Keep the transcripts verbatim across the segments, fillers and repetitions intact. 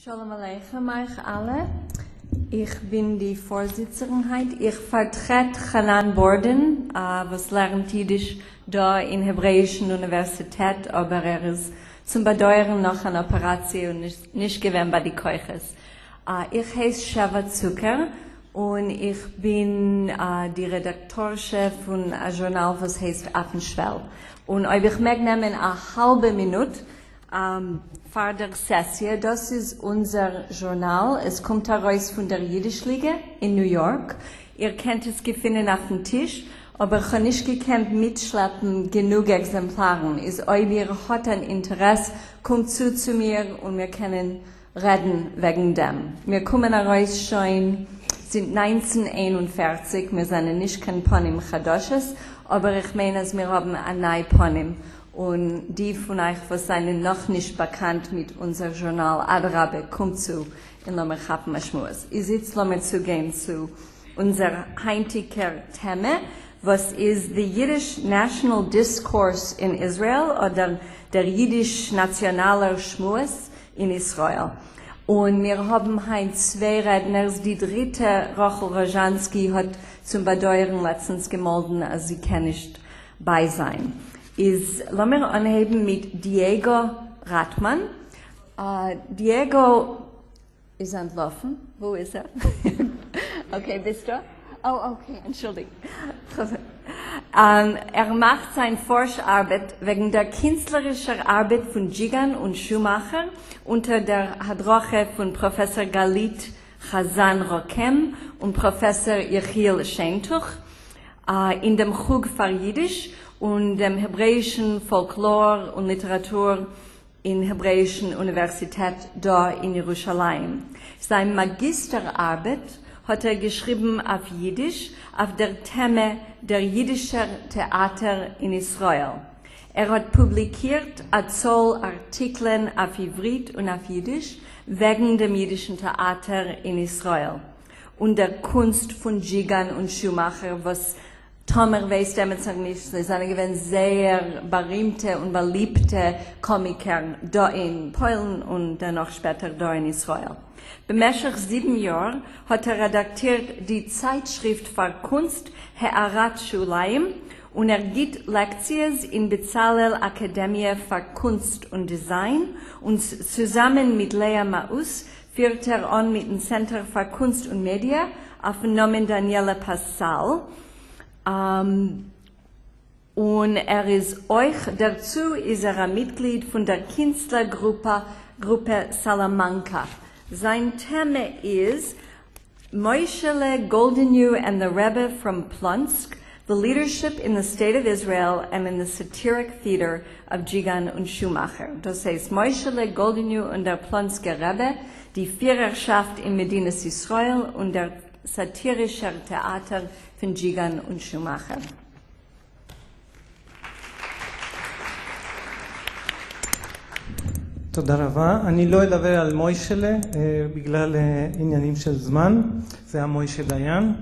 Shalom Aleichem euch alle. Ich bin die Vorsitzerin heute. Ich vertrete Hanan Borden, uh, was lernt Jiddisch da in Hebräischen Universität, aber er ist zum Bedeuern noch an Operation nicht, nicht gewesen bei die Keuches. Uh, ich heiße Sheva Zucker und ich bin uh, die Redaktorchef von einem Journal, was heißt Affenschwell. Und ob ich mag nehmen eine halbe Minute um, vor der Session, das ist unser Journal. Es kommt heraus von der Jiddischliga in New York. Ihr könnt es finden auf dem Tisch, aber ich habe nicht gekannt mitschleppen genug Exemplaren. Ist euch ihr hat ein Interesse, kommt zu zu mir und wir können reden wegen dem. Wir kommen heraus schon sind neunzehnhunderteinundvierzig, wir sind nicht kein Ponym Chadoshes, aber ich meine, dass wir haben ein neues Ponym. Und die von euch, was sind noch nicht bekannt mit unserem Journal Adrabe, kommt zu in Lomer Chappen Aschmuas. Ich sitze Lomer zu gehen zu unser heutiger Thema, was ist the Yiddish National Discourse in Israel oder der Yiddish Nationaler Schmuas in Israel. Und wir haben heute zwei Redner. Die dritte, Rachel Rojanski, hat zum Bedeuern letztens gemeldet, als sie kann nicht bei sein. Ist, lassen wir anheben mit Diego Ratman. Uh, Diego ist entlaufen. Wo ist er? Okay, bist du? Oh, okay, entschuldigt. um, er macht seine Forscharbeit wegen der künstlerischen Arbeit von Jigan und Schumacher unter der Hadroche von Professor Galit Chazan Rokem und Professor Yechiel Schentuch uh, in dem Chug für Jiddisch und dem hebräischen Folklore und Literatur in hebräischen Universität da in Jerusalem. Seine Magisterarbeit hat er geschrieben auf Jiddisch, auf der Thema der jiddischen Theater in Israel. Er hat publiziert Zoll Artikeln auf Ivrit und auf Jiddisch wegen dem jiddischen Theater in Israel und der Kunst von Jigan und Schumacher, was Tomer weiß damals noch nicht, sie sind sehr berühmte und beliebte Komiker da in Polen und dann noch später da in Israel. Bemäßig sieben Jahre hat er redaktiert die Zeitschrift für Kunst Haarat Shulayim und er gibt Lektien in Bezalel Akademie für Kunst und Design und zusammen mit Lea Maus führt er an mit dem Center für Kunst und Media auf den Namen Daniela Passal. Um, und er ist euch, dazu ist er ein Mitglied von der Künstlergruppe Gruppe Salamanca. Sein Thema ist Moishele Goldenew and the Rebbe from Plonsk, the leadership in the state of Israel and in the satiric theater of Jigan und Schumacher. Das heißt Moishele Goldenew und der Plonsker Rebbe, die Führerschaft in Medinas Israel und der satirische Theater von Jigan und Schumacher. תודה רבה. אני לא אדבר על מוישלה בגלל עניינים של זמן. זה המוישה דיין.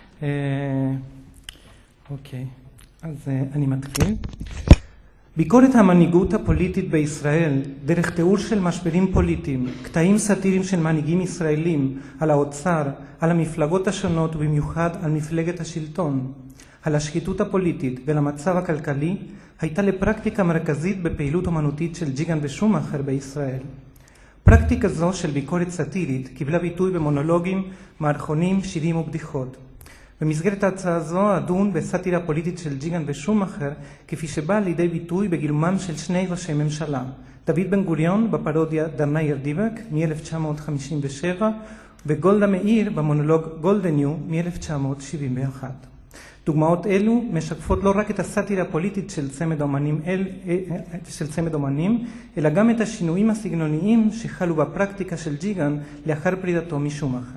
אוקיי, אז אני מתחיל. ביקורת המנהיגות הפוליטית בישראל דרך תיאור של משברים פוליטיים, קטעים סאטיריים של מנהיגים ישראלים על האוצר, על המפלגות השונות ובמיוחד על מפלגת השלטון, על השחיתות הפוליטית ולמצב הכלכלי, הייתה לפרקטיקה מרכזית בפעילות אומנותית של ג'יגן ושומאחר בישראל. פרקטיקה זו של ביקורת סאטירית קיבלה ביטוי במונולוגים, מערכונים, שירים ובדיחות. במסגרת ההצעה זו אדון בסאטירה פוליטית של ג'יגן ושומאחר, כפי שבא לידי ביטוי בגילומם של שני ראשי ממשלה, דוד בן גוריון בפרודיה דרנאי ארדיבק מ-אלף תשע מאות חמישים ושבע וגולדה מאיר במונולוג גולדניו מ-אלף תשע מאות שבעים ואחת. דוגמאות אלו משקפות לא רק את הסאטירה הפוליטית של צמד אומנים, אל, של צמד אומנים, אלא גם את השינויים הסגנוניים שחלו בפרקטיקה של ג'יגן לאחר פרידתו משומאחר.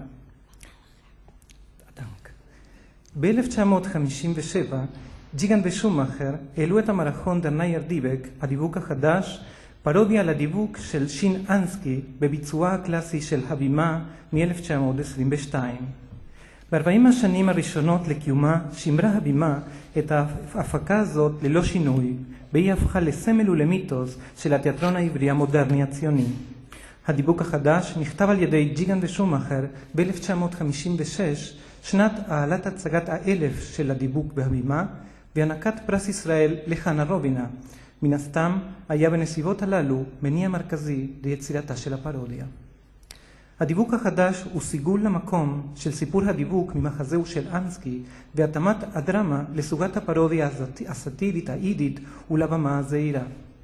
ב-אלף תשע מאות חמישים ושבע ג'יגן ושומאחר העלו את המערכון דרנאי ארדיבק, הדיווק החדש, פרודיה על הדיווק של שין אנסקי בביצועה הקלאסי של הבימה מ-אלף תשע מאות עשרים ושתיים. ב-ארבעים השנים הראשונות לקיומה שימרה הבימה את ההפקה הזאת ללא שינוי, והיא הפכה לסמל ולמיתוס של התיאטרון העברי המודרני הציוני. הדיבוק החדש נכתב על ידי ג'יגן ושומאכר ב-אלף תשע מאות חמישים ושש, שנת העלת הצגת האלף של הדיבוק בהבימה, והענקת פרס ישראל לחנה רובינה. מן הסתם היה בנסיבות הללו מניע מרכזי ליצירתה של הפרודיה. הדיבוק החדש הוא סיגול למקום של סיפור הדיבוק ממחזהו של אנסקי, והתאמת הדרמה לסוגת הפרודיה הסאטירית האידית ולבמה הזעירה.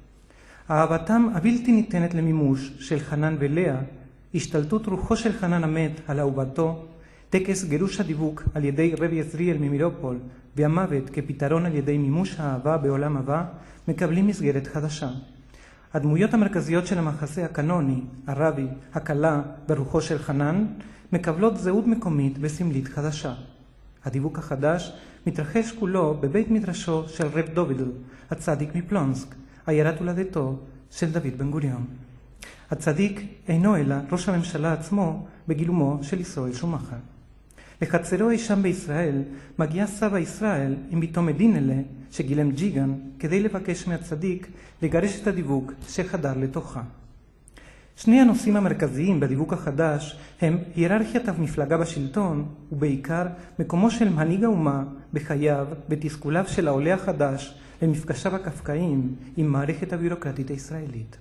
אהבתם הבלתי ניתנת למימוש של חנן ולאה, השתלטות רוחו של חנן המת על אהובתו, טקס גירוש הדיבוק על ידי רבי יזריאל ממירופול, והמוות כפתרון על ידי מימוש האהבה בעולם הבא, מקבלים מסגרת חדשה. הדמויות המרכזיות של המחזה הקנוני, הרבי, הכלה ורוחו של חנן, מקבלות זהות מקומית וסמלית חדשה. הדיבוק החדש מתרחש כולו בבית מדרשו של רב דובידל, הצדיק מפלונסק, עיירת הולדתו של דוד בן גוריון. הצדיק אינו אלא ראש הממשלה עצמו בגילומו של ישראל שומאכר. לחצרו אי שם בישראל מגיע סבא ישראל עם ביתו מדינלה שגילם ג'יגן כדי לבקש מהצדיק לגרש את הדיבוק שחדר לתוכה. שני הנושאים המרכזיים בדיבוק החדש הם היררכיית המפלגה בשלטון ובעיקר מקומו של מנהיג האומה בחייו ותסכוליו של העולה החדש למפגשיו הקפקאיים עם מערכת הביורוקרטית הישראלית.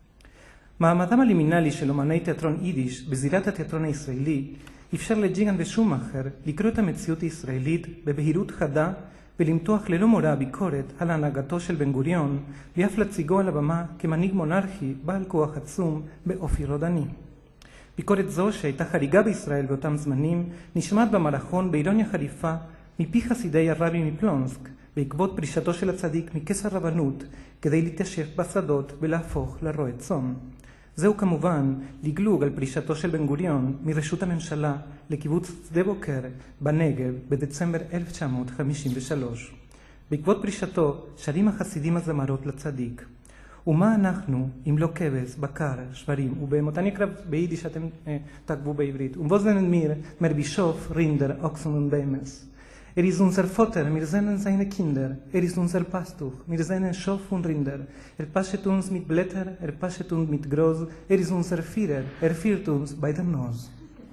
מעמדם הלימינלי של אומני תיאטרון יידיש בזירת התיאטרון הישראלי אפשר לג'יגן ושומאכר לקרוא את המציאות הישראלית בבהירות חדה ולמתוח ללא מורא ביקורת על הנהגתו של בן גוריון ואף להציגו על הבמה כמנהיג מונרכי בעל כוח עצום באופי רודני. ביקורת זו שהייתה חריגה בישראל באותם זמנים נשמעת במערכון באירוניה חריפה מפי חסידי הרבי מפלונסק בעקבות פרישתו של הצדיק מכס הרבנות כדי להתיישב בשדות ולהפוך לרועה צאן. זהו כמובן לגלוג על פרישתו של בן גוריון מרשות הממשלה לקיבוץ שדה בוקר בנגב בדצמבר אלף תשע מאות חמישים ושלוש. בעקבות פרישתו שרים החסידים הזמרות לצדיק. ומה אנחנו אם לא כבש, בקר, שברים ובהמות. אני אקרא ביידיש שאתם אה, תקבו בעברית. ובוזן מיר מרבישוף רינדר אוקסן וביימס. Er ist unser Vater, wir sind seine Kinder. Er ist unser Pastuch, wir sind Schaf und Rinder. Er paschet uns mit Blätter, er paschet uns mit Groß. Er ist unser Führer, er führt uns bei der Nose.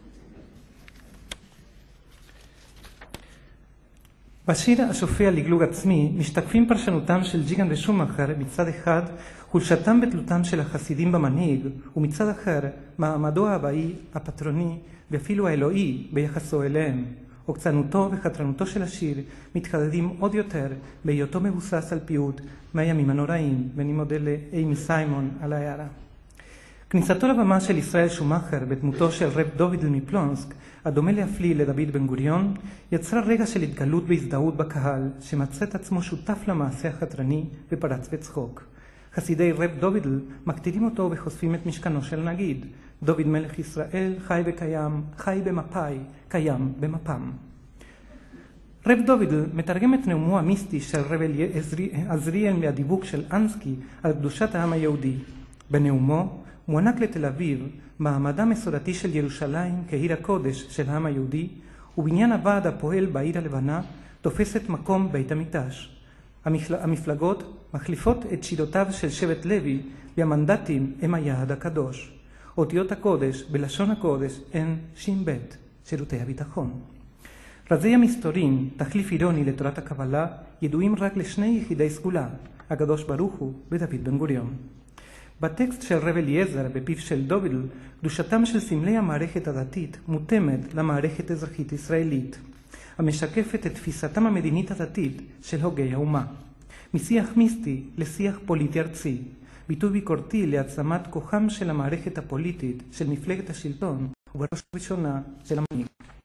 בשיר השופע לגלוג עצמי משתקפים פרשנותם של ג'יגן ושומאכר מצד אחד חולשתם ותלותם של החסידים במנהיג ומצד אחר מעמדו האבאי, הפטרוני ואפילו האלוהי ביחסו אליהם. עוקצנותו וחתרנותו של השיר מתחדדים עוד יותר בהיותו מבוסס על פיוט מהימים הנוראים, ואני מודה לאימי סיימון על ההערה. כניסתו לבמה של ישראל שומאכר בדמותו של רב דובידל מפלונסק, הדומה להפליא לדוד בן גוריון, יצרה רגע של התגלות והזדהות בקהל שמצא את עצמו שותף למעשה החתרני ופרץ בצחוק. חסידי רב דובידל מקטירים אותו וחושפים את משכנו של נגיד. דוד מלך ישראל חי וקיים, חי במפאי, קיים במפם. רב דובידל מתרגם את נאומו המיסטי של רב עזריאל מהדיבוק של אנסקי על קדושת העם היהודי. בנאומו מוענק לתל אביב מעמדה מסורתי של ירושלים כעיר הקודש של העם היהודי, ובניין הוועד הפועל בעיר הלבנה תופס את מקום בית המקדש. המפלגות מחליפות את שירותיו של שבט לוי והמנדטים הם היעד הקדוש. אותיות הקודש בלשון הקודש הן שין בית, שירותי הביטחון. רזי המסתורים, תחליף אירוני לתורת הקבלה, ידועים רק לשני יחידי סגולה, הקדוש ברוך הוא ודוד בן גוריון. בטקסט של רב אליעזר בפיו של דובידל, קדושתם של סמלי המערכת הדתית מותאמת למערכת אזרחית ישראלית, המשקפת את תפיסתם המדינית הדתית של הוגי האומה. משיח מיסטי לשיח פוליטי ארצי, ביטוי ביקורתי להעצמת כוחם של המערכת הפוליטית של מפלגת השלטון ובראש הראשונה של המנהיג.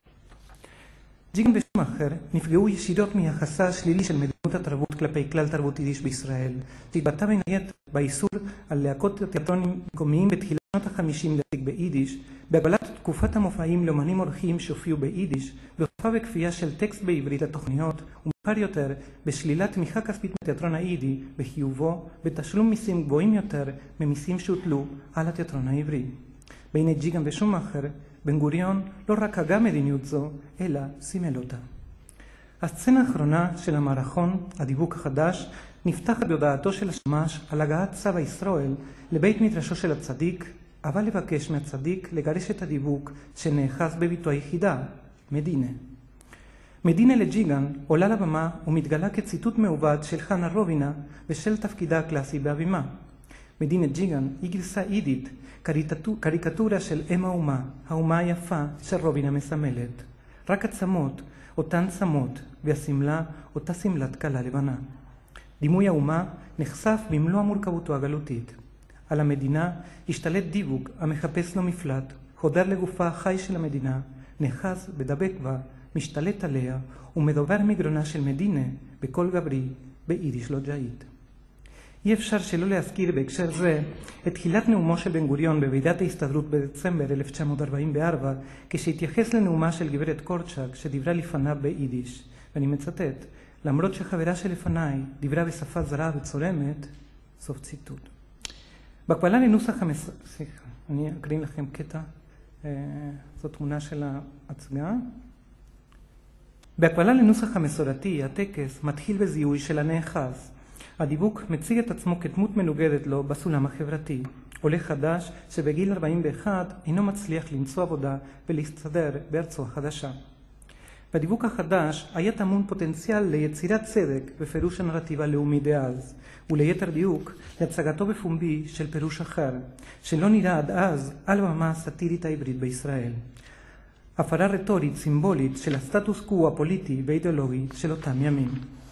ג'יגן ושומאכר נפגעו ישירות מיחסה השלילי של מדיניות התרבות כלפי כלל תרבות יידיש בישראל, שהתבטא בין היתר באיסור על להקות תיאטרונים מקומיים בתחילת שנות החמישים להציג ביידיש, בהגבלת תקופת המופעים לאמנים אורחים שהופיעו ביידיש, והופעה בכפייה של טקסט בעברית לתוכניות, ומאוחר יותר בשלילת תמיכה כספית מתיאטרון היידי בחיובו בתשלום מיסים גבוהים יותר ממיסים שהוטלו על התיאטרון העברי. בעיני ג'יגן ושומאכר, בן גוריון לא רק הגה מדיניות זו, אלא סימל אותה. הסצנה האחרונה של המערכון, הדיבוק החדש, נפתחת בהודעתו של השמש על הגעת סבא ישראל לבית מדרשו של הצדיק, אבל לבקש מהצדיק לגרש את הדיבוק שנאחז בביתו היחידה, מדינה. מדינה לג'יגן עולה לבמה ומתגלה כציטוט מעובד של חנה רובינה ושל תפקידה הקלאסי באבימה. מדינה ג'יגן היא גרסה אידית, קריקטורה של אם האומה, האומה היפה של רובינה מסמלת. רק עצמות, אותן צמות, והסמלה, אותה סמלת קלה לבנה. דימוי האומה נחשף במלוא המורכבותו הגלותית. על המדינה השתלט דיבוק המחפש לו מפלט, חודר לגופה החי של המדינה, נחז בדבק בה, משתלט עליה ומדובר מגרונה של מדינה בקול גברי, ביידיש לא ג'אית. אי אפשר שלא להזכיר בהקשר זה את תחילת נאומו של בן גוריון בוועידת ההסתדרות בדצמבר אלף תשע מאות ארבעים וארבע, כשהתייחס לנאומה של גברת קורצ'אק שדיברה לפניו ביידיש, ואני מצטט, למרות שחברה שלפניי דיברה בשפה זרה וצורמת, סוף ציטוט. בהקבלה לנוסח המס... סליחה, אני אקריא לכם קטע, זו תמונה של ההצגה. בהקבלה לנוסח המסורתי, הטקס מתחיל בזיהוי של הנאחז. הדיבוק מציג את עצמו כדמות מנוגדת לו בסולם החברתי. עולה חדש שבגיל ארבעים ואחת אינו מצליח למצוא עבודה ולהסתדר בארצו החדשה. בדיבוק החדש היה טמון פוטנציאל ליצירת צדק בפירוש הנרטיב הלאומי דאז, וליתר דיוק להצגתו בפומבי של פירוש אחר, שלא נראה עד אז על במה הסאטירית העברית בישראל. הפרה רטורית סימבולית של הסטטוס קוו הפוליטי והאידיאולוגי של אותם ימים.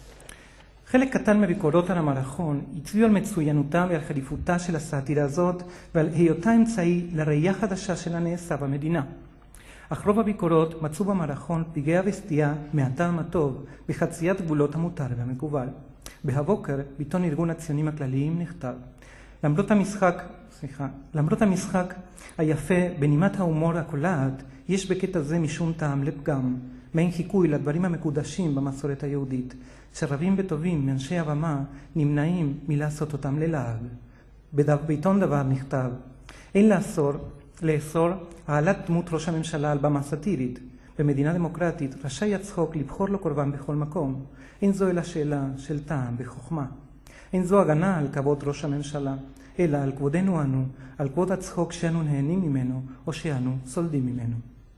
חלק קטן מביקורות על המערכון הצביעו על מצוינותה ועל חריפותה של הסאטירה הזאת ועל היותה אמצעי לראייה חדשה של הנעשה במדינה. אך רוב הביקורות מצאו במערכון פגעי וסטייה מהטעם הטוב בחציית גבולות המותר והמקובל. בהבוקר, בעיתון ארגון הציונים הכלליים נכתב, למרות המשחק, סליחה, למרות המשחק היפה בנימת ההומור הקולעת, יש בקטע זה משום טעם לפגם, מעין חיקוי לדברים המקודשים במסורת היהודית, שרבים וטובים מאנשי הבמה נמנעים מלעשות אותם ללעג. בעיתון דבר נכתב, אין לאסור, לאסור העלת דמות ראש הממשלה על במה סאטירית. במדינה דמוקרטית רשאי הצחוק לבחור לו קורבן בכל מקום. אין זו אלא שאלה של טעם וחוכמה. אין זו הגנה על כבוד ראש הממשלה, אלא על כבודנו אנו, על כבוד הצחוק שאנו נהנים ממנו או שאנו סולדים ממנו.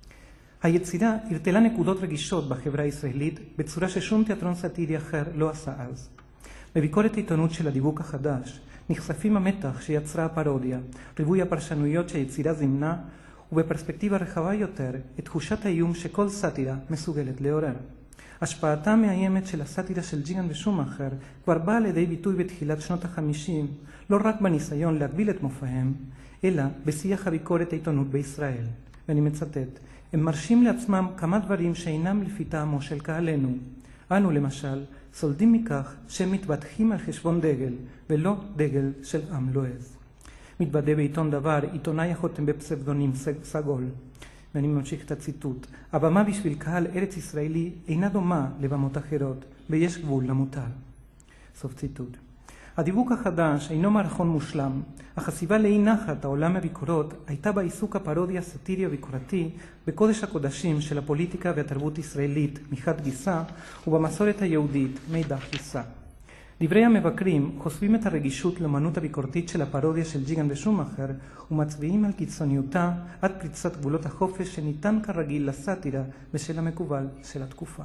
היצירה הרתלה נקודות רגישות בחברה הישראלית בצורה ששום תיאטרון סאטירי אחר לא עשה אז. בביקורת עיתונות של הדיבוק החדש נחשפים המתח שיצרה הפרודיה, ריבוי הפרשנויות שהיצירה זימנה, ובפרספקטיבה רחבה יותר את תחושת האיום שכל סאטירה מסוגלת לעורר. השפעתה המאיימת של הסאטירה של ג'יגן ושומאכר כבר באה לידי ביטוי בתחילת שנות החמישים, לא רק בניסיון להגביל את מופעיהם, אלא בשיח הביקורת העיתונות בישראל. ואני מצטט, הם מרשים לעצמם כמה דברים שאינם לפי טעמו של קהלנו. אנו למשל סולדים מכך שהם מתבטחים על חשבון דגל, ולא דגל של עם לועז. מתבדה בעיתון דבר, עיתונאי החותם בפסבדונים סגול. ואני ממשיך את הציטוט. הבמה בשביל קהל ארץ ישראלי אינה דומה לבמות אחרות, ויש גבול למותר. סוף ציטוט. הדיבוק החדש אינו מערכון מושלם, אך הסיבה לאי נחת העולם מהביקורות הייתה בעיסוק הפרודי הסאטירי הביקורתי בקודש הקודשים של הפוליטיקה והתרבות ישראלית מחד גיסה ובמסורת היהודית מאידך גיסה. דברי המבקרים חושפים את הרגישות לאמנות הביקורתית של הפרודיה של ג'יגן ושומאכר ומצביעים על קיצוניותה עד פריצת גבולות החופש שניתן כרגיל לסאטירה ושל המקובל של התקופה.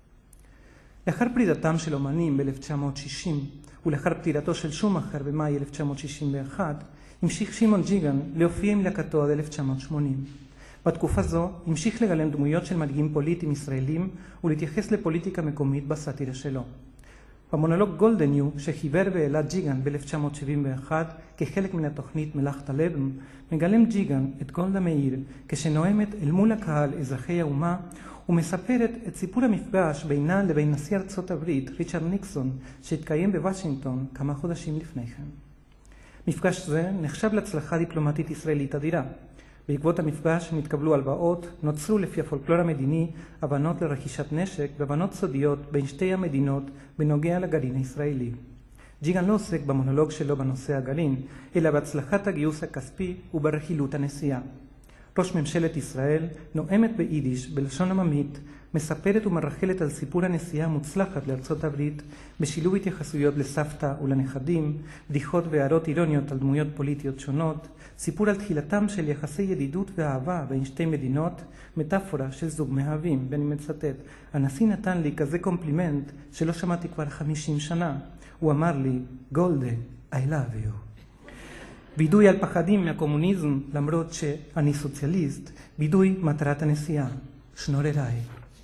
לאחר פרידתם של אומנים ב-אלף תשע מאות שישים ולאחר פטירתו של שומאכר במאי אלף תשע מאות שישים ואחת, המשיך שמעון ג'יגן להופיע עם להקתו עד אלף תשע מאות שמונים. בתקופה זו המשיך לגלם דמויות של מנהיגים פוליטיים ישראלים ולהתייחס לפוליטיקה מקומית בסאטירה שלו. במונולוג גולדניו שחיבר והעלה ג'יגן ב-אלף תשע מאות שבעים ואחת כחלק מן התוכנית מלאכת הלבן, מגלם ג'יגן את גולדה מאיר כשנואמת אל מול הקהל אזרחי האומה ומספרת את סיפור המפגש בינה לבין נשיא ארצות הברית ריצ'רד ניקסון שהתקיים בוושינגטון כמה חודשים לפני כן. מפגש זה נחשב להצלחה דיפלומטית ישראלית אדירה. בעקבות המפגש נתקבלו הלוואות, נוצרו לפי הפולקלור המדיני הבנות לרכישת נשק והבנות סודיות בין שתי המדינות בנוגע לגרעין הישראלי. ג'יגן לא עוסק במונולוג שלו בנושא הגרעין, אלא בהצלחת הגיוס הכספי וברכילות הנסיעה. ראש ממשלת ישראל נואמת ביידיש בלשון עממית מספרת ומרחלת על סיפור הנסיעה המוצלחת לארצות הברית, בשילוב התייחסויות לסבתא ולנכדים, בדיחות והערות אירוניות על דמויות פוליטיות שונות, סיפור על תחילתם של יחסי ידידות ואהבה בין שתי מדינות, מטאפורה של זוג מאהבים, ואני מצטט, הנשיא נתן לי כזה קומפלימנט שלא שמעתי כבר חמישים שנה. הוא אמר לי, גולדה, I love you. בידוי על פחדים מהקומוניזם, למרות שאני סוציאליסט, בידוי מטרת הנסיעה, שנורריי.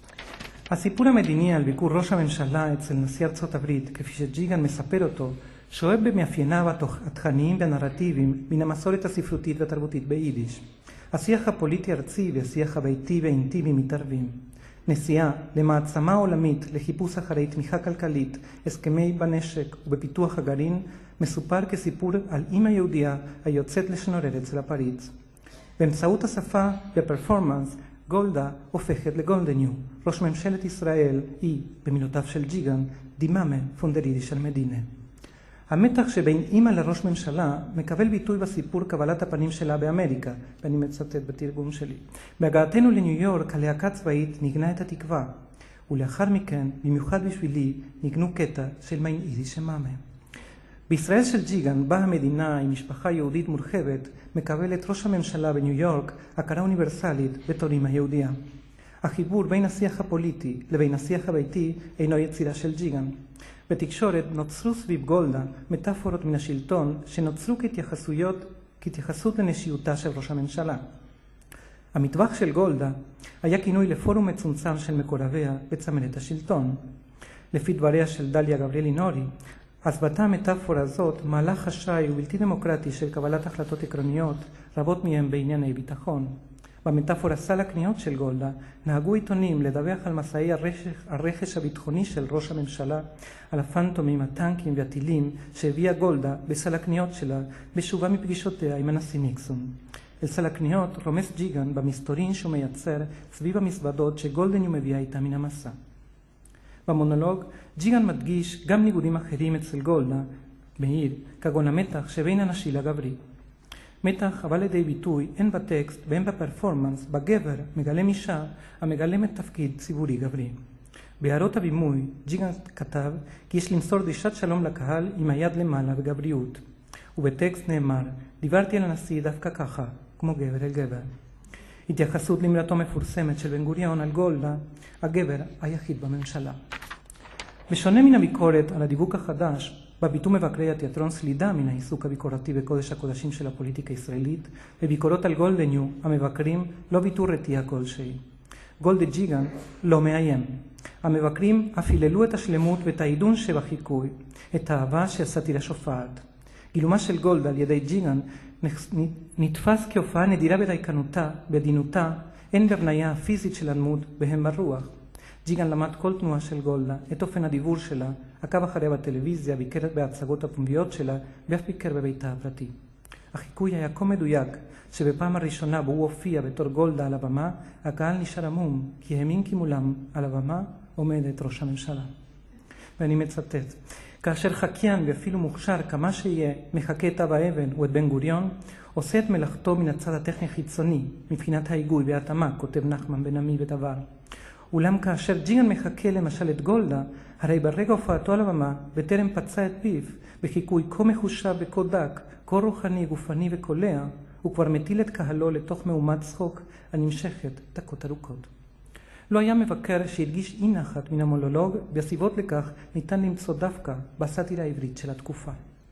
הסיפור המדיני על ביקור ראש הממשלה אצל נשיא ארצות הברית, כפי שג'יגן מספר אותו, שואב במאפייניו התכניים והנרטיביים מן המסורת הספרותית והתרבותית ביידיש. השיח הפוליטי ארצי והשיח הביתי והאינטימי מתערבים. נסיעה למעצמה עולמית לחיפוש אחרי תמיכה כלכלית, הסכמי בנשק ובפיתוח הגרעין, מסופר כסיפור על אמא יהודיה היוצאת לשנורר אצל הפריץ. באמצעות השפה והפרפורמנס, גולדה הופכת לגולדניו. ראש ממשלת ישראל היא, במילותיו של ג'יגן, דימאמה פונדרידי של מדינה. המתח שבין אמא לראש ממשלה מקבל ביטוי בסיפור קבלת הפנים שלה באמריקה, ואני מצטט בתרגום שלי. בהגעתנו לניו יורק, הלהקה צבאית ניגנה את התקווה, ולאחר מכן, במיוחד בשבילי, ניגנו קטע של מיין יידיש מאמה. בישראל של ג'יגן, בה המדינה עם משפחה יהודית מורחבת, מקבלת ראש הממשלה בניו יורק הכרה אוניברסלית בתור אמא יהודיה. החיבור בין השיח הפוליטי לבין השיח הביתי אינו יצירה של ג'יגן. בתקשורת נוצרו סביב גולדה מטאפורות מן השלטון שנוצרו כהתייחסויות, כהתייחסות לנשיותה של ראש הממשלה. המטווח של גולדה היה כינוי לפורום מצומצם של מקורביה בצמרת השלטון. לפי דבריה של דליה גבריאלי נורי, הסבתה המטאפורה הזאת מעלה חשאי ובלתי דמוקרטי של קבלת החלטות עקרוניות, רבות מהם בענייני ביטחון. במטאפורה סל הקניות של גולדה, נהגו עיתונים לדווח על מסעי הרכש, הרכש הביטחוני של ראש הממשלה, על הפנטומים, הטנקים והטילים שהביאה גולדה בסל הקניות שלה בשובה מפגישותיה עם הנשיא ניקסון. אל סל הקניות רומס ג'יגן במסתורין שהוא מייצר סביב המזוודות שגולדניו מביאה איתה מן המסע. במונולוג, ג'יגן מדגיש גם ניגודים אחרים אצל גולדה, מאיר, כגון המתח שבין הנשי לגברי. מתח אבל לידי ביטוי הן בטקסט והן בפרפורמנס, בגבר מגלם אישה המגלמת תפקיד ציבורי גברי. בהערות הבימוי, ג'יגן כתב כי יש למסור דרישת שלום לקהל עם היד למעלה וגבריות. ובטקסט נאמר, דיברתי על הנשיא דווקא ככה, כמו גבר אל גבר. התייחסות למילתו מפורסמת של בן גוריון על גולדה, הגבר היחיד בממשלה. בשונה מן הביקורת על הדיווק החדש, בביטו מבקרי התיאטרון סלידה מן העיסוק הביקורתי בקודש הקודשים של הפוליטיקה הישראלית, בביקורות על גולדניו המבקרים לא ביטו רתיעה כלשהי. גולדה ג'יגן לא מאיים. המבקרים אף היללו את השלמות ואת העידון שבחיקוי, את האהבה שהסאטירה שופעת. גילומה של גולדה על ידי ג'יגן נתפס כהופעה נדירה בדייקנותה, בעדינותה, הן בהבניה הפיזית של הדמות והן ברוח. ג'יגן למד כל תנועה של גולדה, את אופן הדיבור שלה, עקב אחריה בטלוויזיה, ביקר בהצגות הפומביות שלה, ואף ביקר בביתה הפרטי. החיקוי היה כה מדויק, שבפעם הראשונה בו הוא הופיע בתור גולדה על הבמה, הקהל נשאר עמום, כי האמין כי מולם על הבמה עומדת ראש הממשלה. ואני מצטט, כאשר חקיין ואפילו מוכשר כמה שיהיה מחכה את אבא אבן או את בן גוריון, עושה את מלאכתו מן הצד הטכני החיצוני, מבחינת ההיגוי וההתאמה, כותב נחמן בן עמי ודבר. אולם כאשר ג'יגן מחכה למשל את גולדה, הרי ברגע הופעתו על הבמה, בטרם פצע את פיו, בחיקוי כה מחושב וכה דק, כה רוחני, גופני וקולע, הוא כבר מטיל את קהלו לתוך מהומת צחוק הנמשכת דקות ארוכות. לא היה מבקר שהרגיש אי נחת מן המונולוג, והסיבות לכך ניתן למצוא דווקא בסאטירה העברית של התקופה.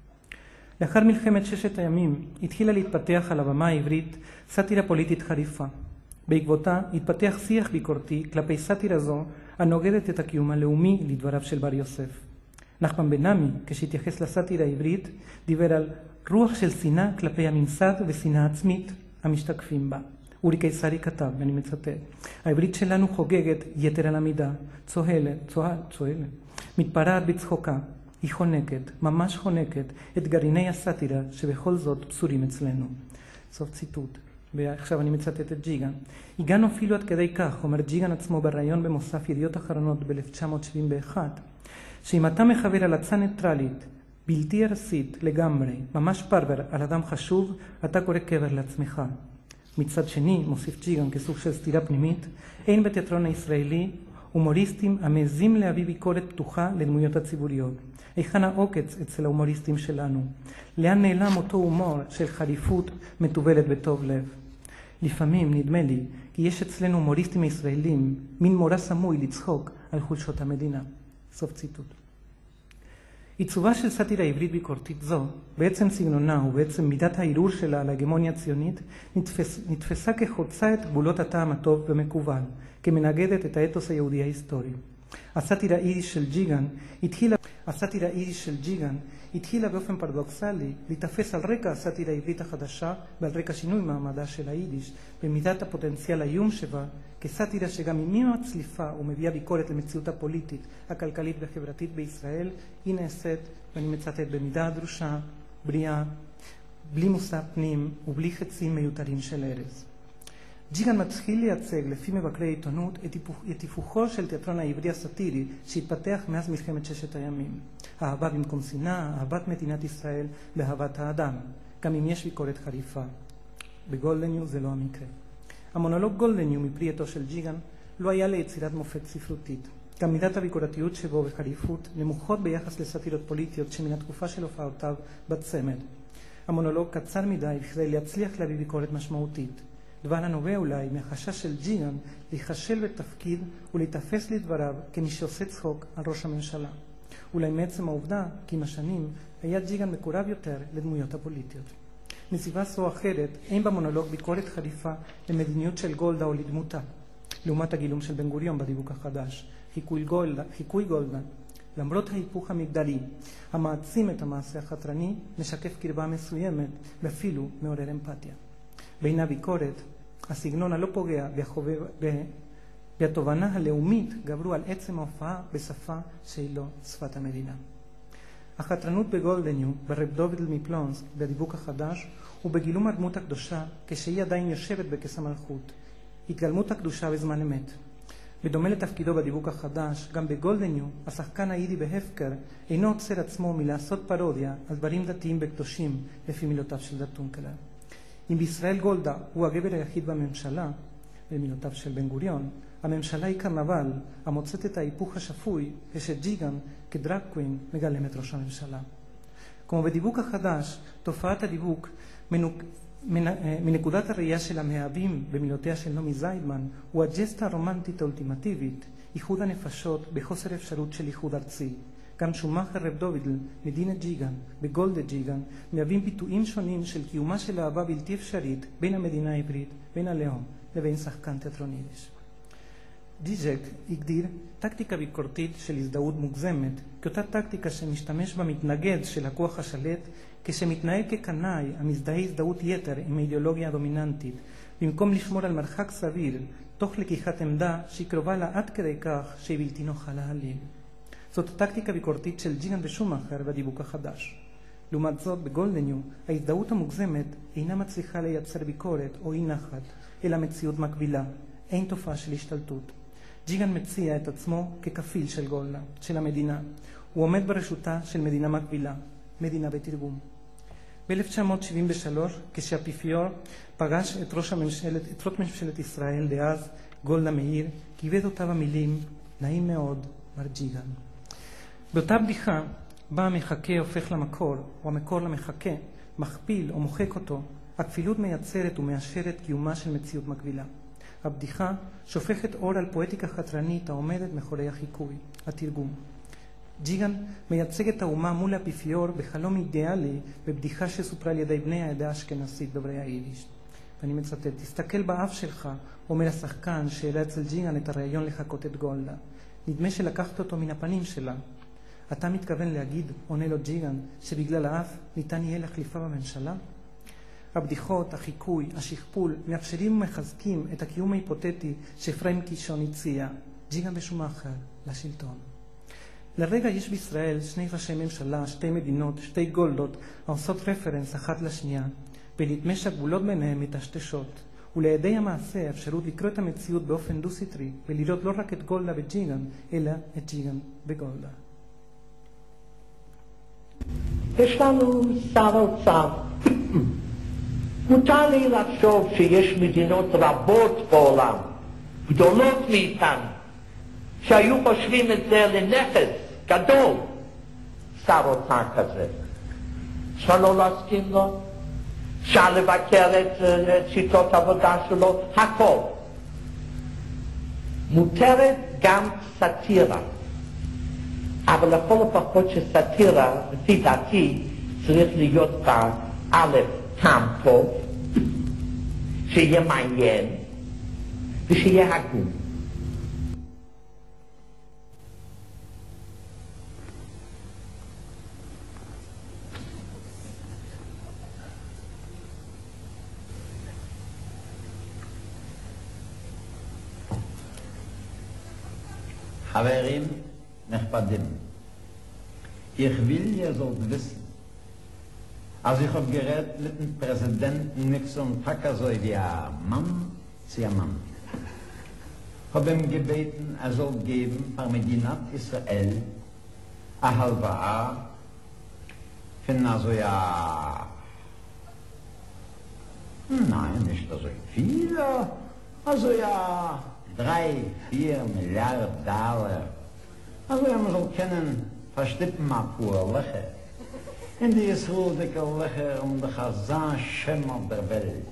לאחר מלחמת ששת הימים התחילה להתפתח על הבמה העברית סאטירה פוליטית חריפה. בעקבותה התפתח שיח ביקורתי כלפי סאטירה זו הנוגדת את הקיום הלאומי לדבריו של בר יוסף. נחמן בן עמי, כשהתייחס לסאטירה העברית, דיבר על רוח של שנאה כלפי הממסד ושנאה עצמית המשתקפים בה. אורי קיסרי כתב, ואני מצטט, העברית שלנו חוגגת יתר על המידה, צוהלת, צוהל, צוהלת, מתפרעת בצחוקה, היא חונקת, ממש חונקת, את גרעיני הסאטירה שבכל זאת פסורים אצלנו. סוף ציטוט. ועכשיו אני מצטט את ג'יגן. הגענו אפילו עד כדי כך, אומר ג'יגן עצמו בראיון במוסף ידיעות אחרונות ב-אלף תשע מאות שבעים ואחת, שאם אתה מחבר הלצה ניטרלית, בלתי ארסית לגמרי, ממש פרבר על אדם חשוב, אתה קורא קבר לעצמך. מצד שני, מוסיף ג'יגן כסוג של סתירה פנימית, אין בתיאטרון הישראלי הומוריסטים המעזים להביא ביקורת פתוחה לדמויות הציבוריות. היכן העוקץ אצל ההומוריסטים שלנו? לאן נעלם אותו הומור של חריפות מטובלת בטוב לב? לפעמים נדמה לי כי יש אצלנו הומוריסטים ישראלים מין מורא סמוי לצחוק על חולשות המדינה. סוף ציטוט. עיצובה של סאטירה עברית ביקורתית זו, בעצם סגנונה ובעצם מידת הערעור שלה על ההגמוניה הציונית, נתפס, נתפסה כחוצה את גבולות הטעם הטוב ומקובל, כמנגדת את האתוס היהודי ההיסטורי. הסאטירה היידיש של ג'יגן התחילה, הסאטירה היידיש של ג'יגן התחילה באופן פרדוקסלי להתאפס על רקע הסאטירה העברית החדשה ועל רקע שינוי מעמדה של היידיש במידת הפוטנציאל האיום שבה, כסאטירה שגם אם היא מצליפה ומביאה ביקורת למציאות הפוליטית, הכלכלית והחברתית בישראל, היא נעשית, ואני מצטט, במידה הדרושה, בריאה, בלי מושא פנים ובלי חצים מיותרים של ארז. ג'יגן מתחיל לייצג לפי מבקרי עיתונות את היפוכו של תיאטרון העברי הסאטירי שהתפתח מאז מלחמת ששת הימים. אהבה במקום שנאה, אהבת מדינת ישראל ואהבת האדם, גם אם יש ביקורת חריפה. בגולדניו זה לא המקרה. המונולוג גולדניו מפרי עטו של ג'יגן לא היה ליצירת מופת ספרותית. גם מידת הביקורתיות שבו וחריפות נמוכות ביחס לסאטירות פוליטיות שמן התקופה של הופעותיו בצמד. המונולוג קצר מדי כדי להצליח להביא ביקורת משמעותית. דבר הנובע אולי מהחשש של ג'יגן להיכשל בתפקיד ולהתאפס לדבריו כמי שעושה צחוק על ראש הממשלה. אולי מעצם העובדה כי עם השנים היה ג'יגן מקורב יותר לדמויות הפוליטיות. מסיבה זו או אחרת אין במונולוג ביקורת חריפה למדיניות של גולדה או לדמותה. לעומת הגילום של בן גוריון בדיווק החדש, חיקוי גולדה, חיקוי גולדה, למרות ההיפוך המגדרי המעצים את המעשה החתרני, משקף קרבה מסוימת ואפילו מעורר אמפתיה. בין הביקורת, הסגנון הלא פוגע והחובב, והתובנה הלאומית גברו על עצם ההופעה בשפה שהיא לא שפת המדינה. החתרנות בגולדניו, ברב דוד מפלונסק, בדיווק החדש, ובגילום הדמות הקדושה כשהיא עדיין יושבת בכס המלכות. התגלמות הקדושה בזמן אמת. בדומה לתפקידו בדיווק החדש, גם בגולדניו, השחקן היידי בהפקר אינו עוצר עצמו מלעשות פרודיה על דברים דתיים בקדושים לפי מילותיו של דתונקלר. אם בישראל גולדה הוא הגבר היחיד בממשלה, במילותיו של בן גוריון, הממשלה היא קרנבל המוצאת את ההיפוך השפוי כשג'יגן כדרג קווין מגלם את ראש הממשלה. כמו בדיווק החדש, תופעת הדיווק מנוק... מנקודת הראייה של המאהבים במילותיה של נעמי זיידמן הוא הג'סטה הרומנטית האולטימטיבית, איחוד הנפשות בחוסר אפשרות של איחוד ארצי. גם שומאכר רב דובידל, מדינה ג'יגן וגולדה ג'יגן מהווים ביטויים שונים של קיומה של אהבה בלתי אפשרית בין המדינה העברית, בין הלאום לבין שחקן תיאטרון יידיש. דיז'ק הגדיר טקטיקה ביקורתית של הזדהות מוגזמת כאותה טקטיקה שמשתמש במתנגד של הכוח השלט כשמתנהג כקנאי המזדהה הזדהות יתר עם האידיאולוגיה הדומיננטית במקום לשמור על מרחק סביר תוך לקיחת עמדה שהיא קרובה לה עד כדי כך שהיא בלתי נוחה להעליל. זאת טקטיקה ביקורתית של ג'יגן ושומאכר בדיווק החדש. לעומת זאת, בגולדניו, ההזדהות המוגזמת אינה מצליחה לייצר ביקורת או אי נחת, אלא מציאות מקבילה, אין תופעה של השתלטות. ג'יגן מציע את עצמו ככפיל של גולדה, של המדינה. הוא עומד ברשותה של מדינה מקבילה, מדינה בתרגום. ב-אלף תשע מאות שבעים ושלוש, כשהאפיפיור פגש את ראש הממשלת, את ראש ממשלת ישראל דאז, גולדה מאיר, כיבד אותה במילים, נעים מאוד, מר ג'יגן. באותה בדיחה, בה המחכה הופך למקור, או המקור למחכה, מכפיל או מוחק אותו, הכפילות מייצרת ומאשרת קיומה של מציאות מקבילה. הבדיחה שופכת אור על פואטיקה חתרנית העומדת מאחורי החיקוי, התרגום. ג'יגן מייצג את האומה מול האפיפיור בחלום אידיאלי בבדיחה שסופרה על ידי בני העדה האשכנזית דוברי היידיש. ואני מצטט, תסתכל באף שלך, אומר השחקן שהעלה אצל ג'יגן את הרעיון לחקות את גולדה. נדמה שלקחת אותו מן הפנים שלה. אתה מתכוון להגיד, עונה לו ג'יגן, שבגלל האף ניתן יהיה להחליפה בממשלה? הבדיחות, החיקוי, השכפול, מאפשרים ומחזקים את הקיום ההיפותטי שאפרים קישון הציע, ג'יגן ושומאכר, לשלטון. לרגע יש בישראל שני ראשי ממשלה, שתי מדינות, שתי גולדות, העושות רפרנס אחת לשנייה, ונדמה שהגבולות ביניהם מטשטשות, ולידי המעשה האפשרות לקרוא את המציאות באופן דו-סטרי, ולראות לא רק את גולדה וג'יגן, אלא את ג'יגן וגולדה. יש לנו שר אוצר. מותר לי לחשוב שיש מדינות רבות בעולם, גדולות מאיתנו, שהיו חושבים את זה לנכס גדול, שר אוצר כזה. אפשר לא להסכים לו, אפשר לבקר את שיטות העבודה שלו, הכל. מותרת גם סאטירה, אבל לכל הפחות שסאטירה, לפי דעתי, צריך להיות בה א', טעם טוב, שיהיה מעניין ושיהיה הגון. חברים נכבדים, ich will ihr sollt wissen, als ich hab gerät mit dem Präsidenten Nixon Takaso wie ein Mann zu einem Mann. Hab ihm gebeten, er soll geben par Medinat Israel a halva für also ja, nein, nicht so viel, also ja, drei, vier Milliarden Dollar. Also ja, man soll kennen, verstippen mal pur Löcher. In die Israel dicke Löcher um die Chazan Shem auf der Welt.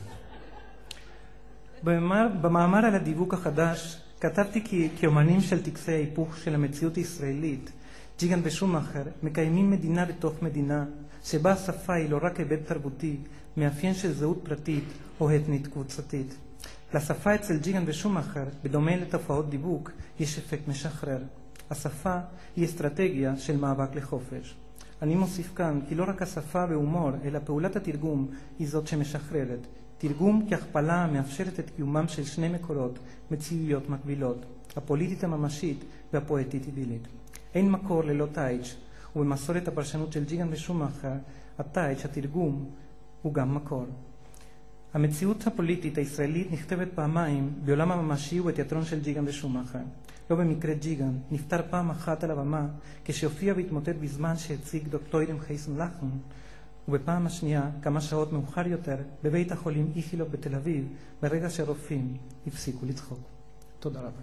במאמר על הדיווק החדש כתבתי כי כאומנים של טקסי ההיפוך של המציאות הישראלית, ג'יגן ושומאחר מקיימים מדינה בתוך מדינה שבה השפה היא לא רק היבט תרבותי, מאפיין של זהות פרטית או אתנית קבוצתית. לשפה אצל ג'יגן ושומאחר, בדומה לתופעות דיווק, יש אפקט משחרר. השפה היא אסטרטגיה של מאבק לחופש. אני מוסיף כאן כי לא רק השפה והומור, אלא פעולת התרגום היא זאת שמשחררת. תרגום כהכפלה מאפשרת את קיומם של שני מקורות, מציאויות מקבילות, הפוליטית הממשית והפואטית אידילית. אין מקור ללא טייץ', ובמסורת הפרשנות של ג'יגן ושומאחר, הטייץ', התרגום, הוא גם מקור. המציאות הפוליטית הישראלית נכתבת פעמיים בעולם הממשי ובתיאטרון של ג'יגן ושומאחר. לא במקרה ג'יגן נפטר פעם אחת על הבמה כשהופיע והתמוטט בזמן שהציג דוקטורים חייסון לחן, ובפעם השנייה, כמה שעות מאוחר יותר, בבית החולים איכילוב בתל אביב, ברגע שהרופאים הפסיקו לצחוק. תודה רבה.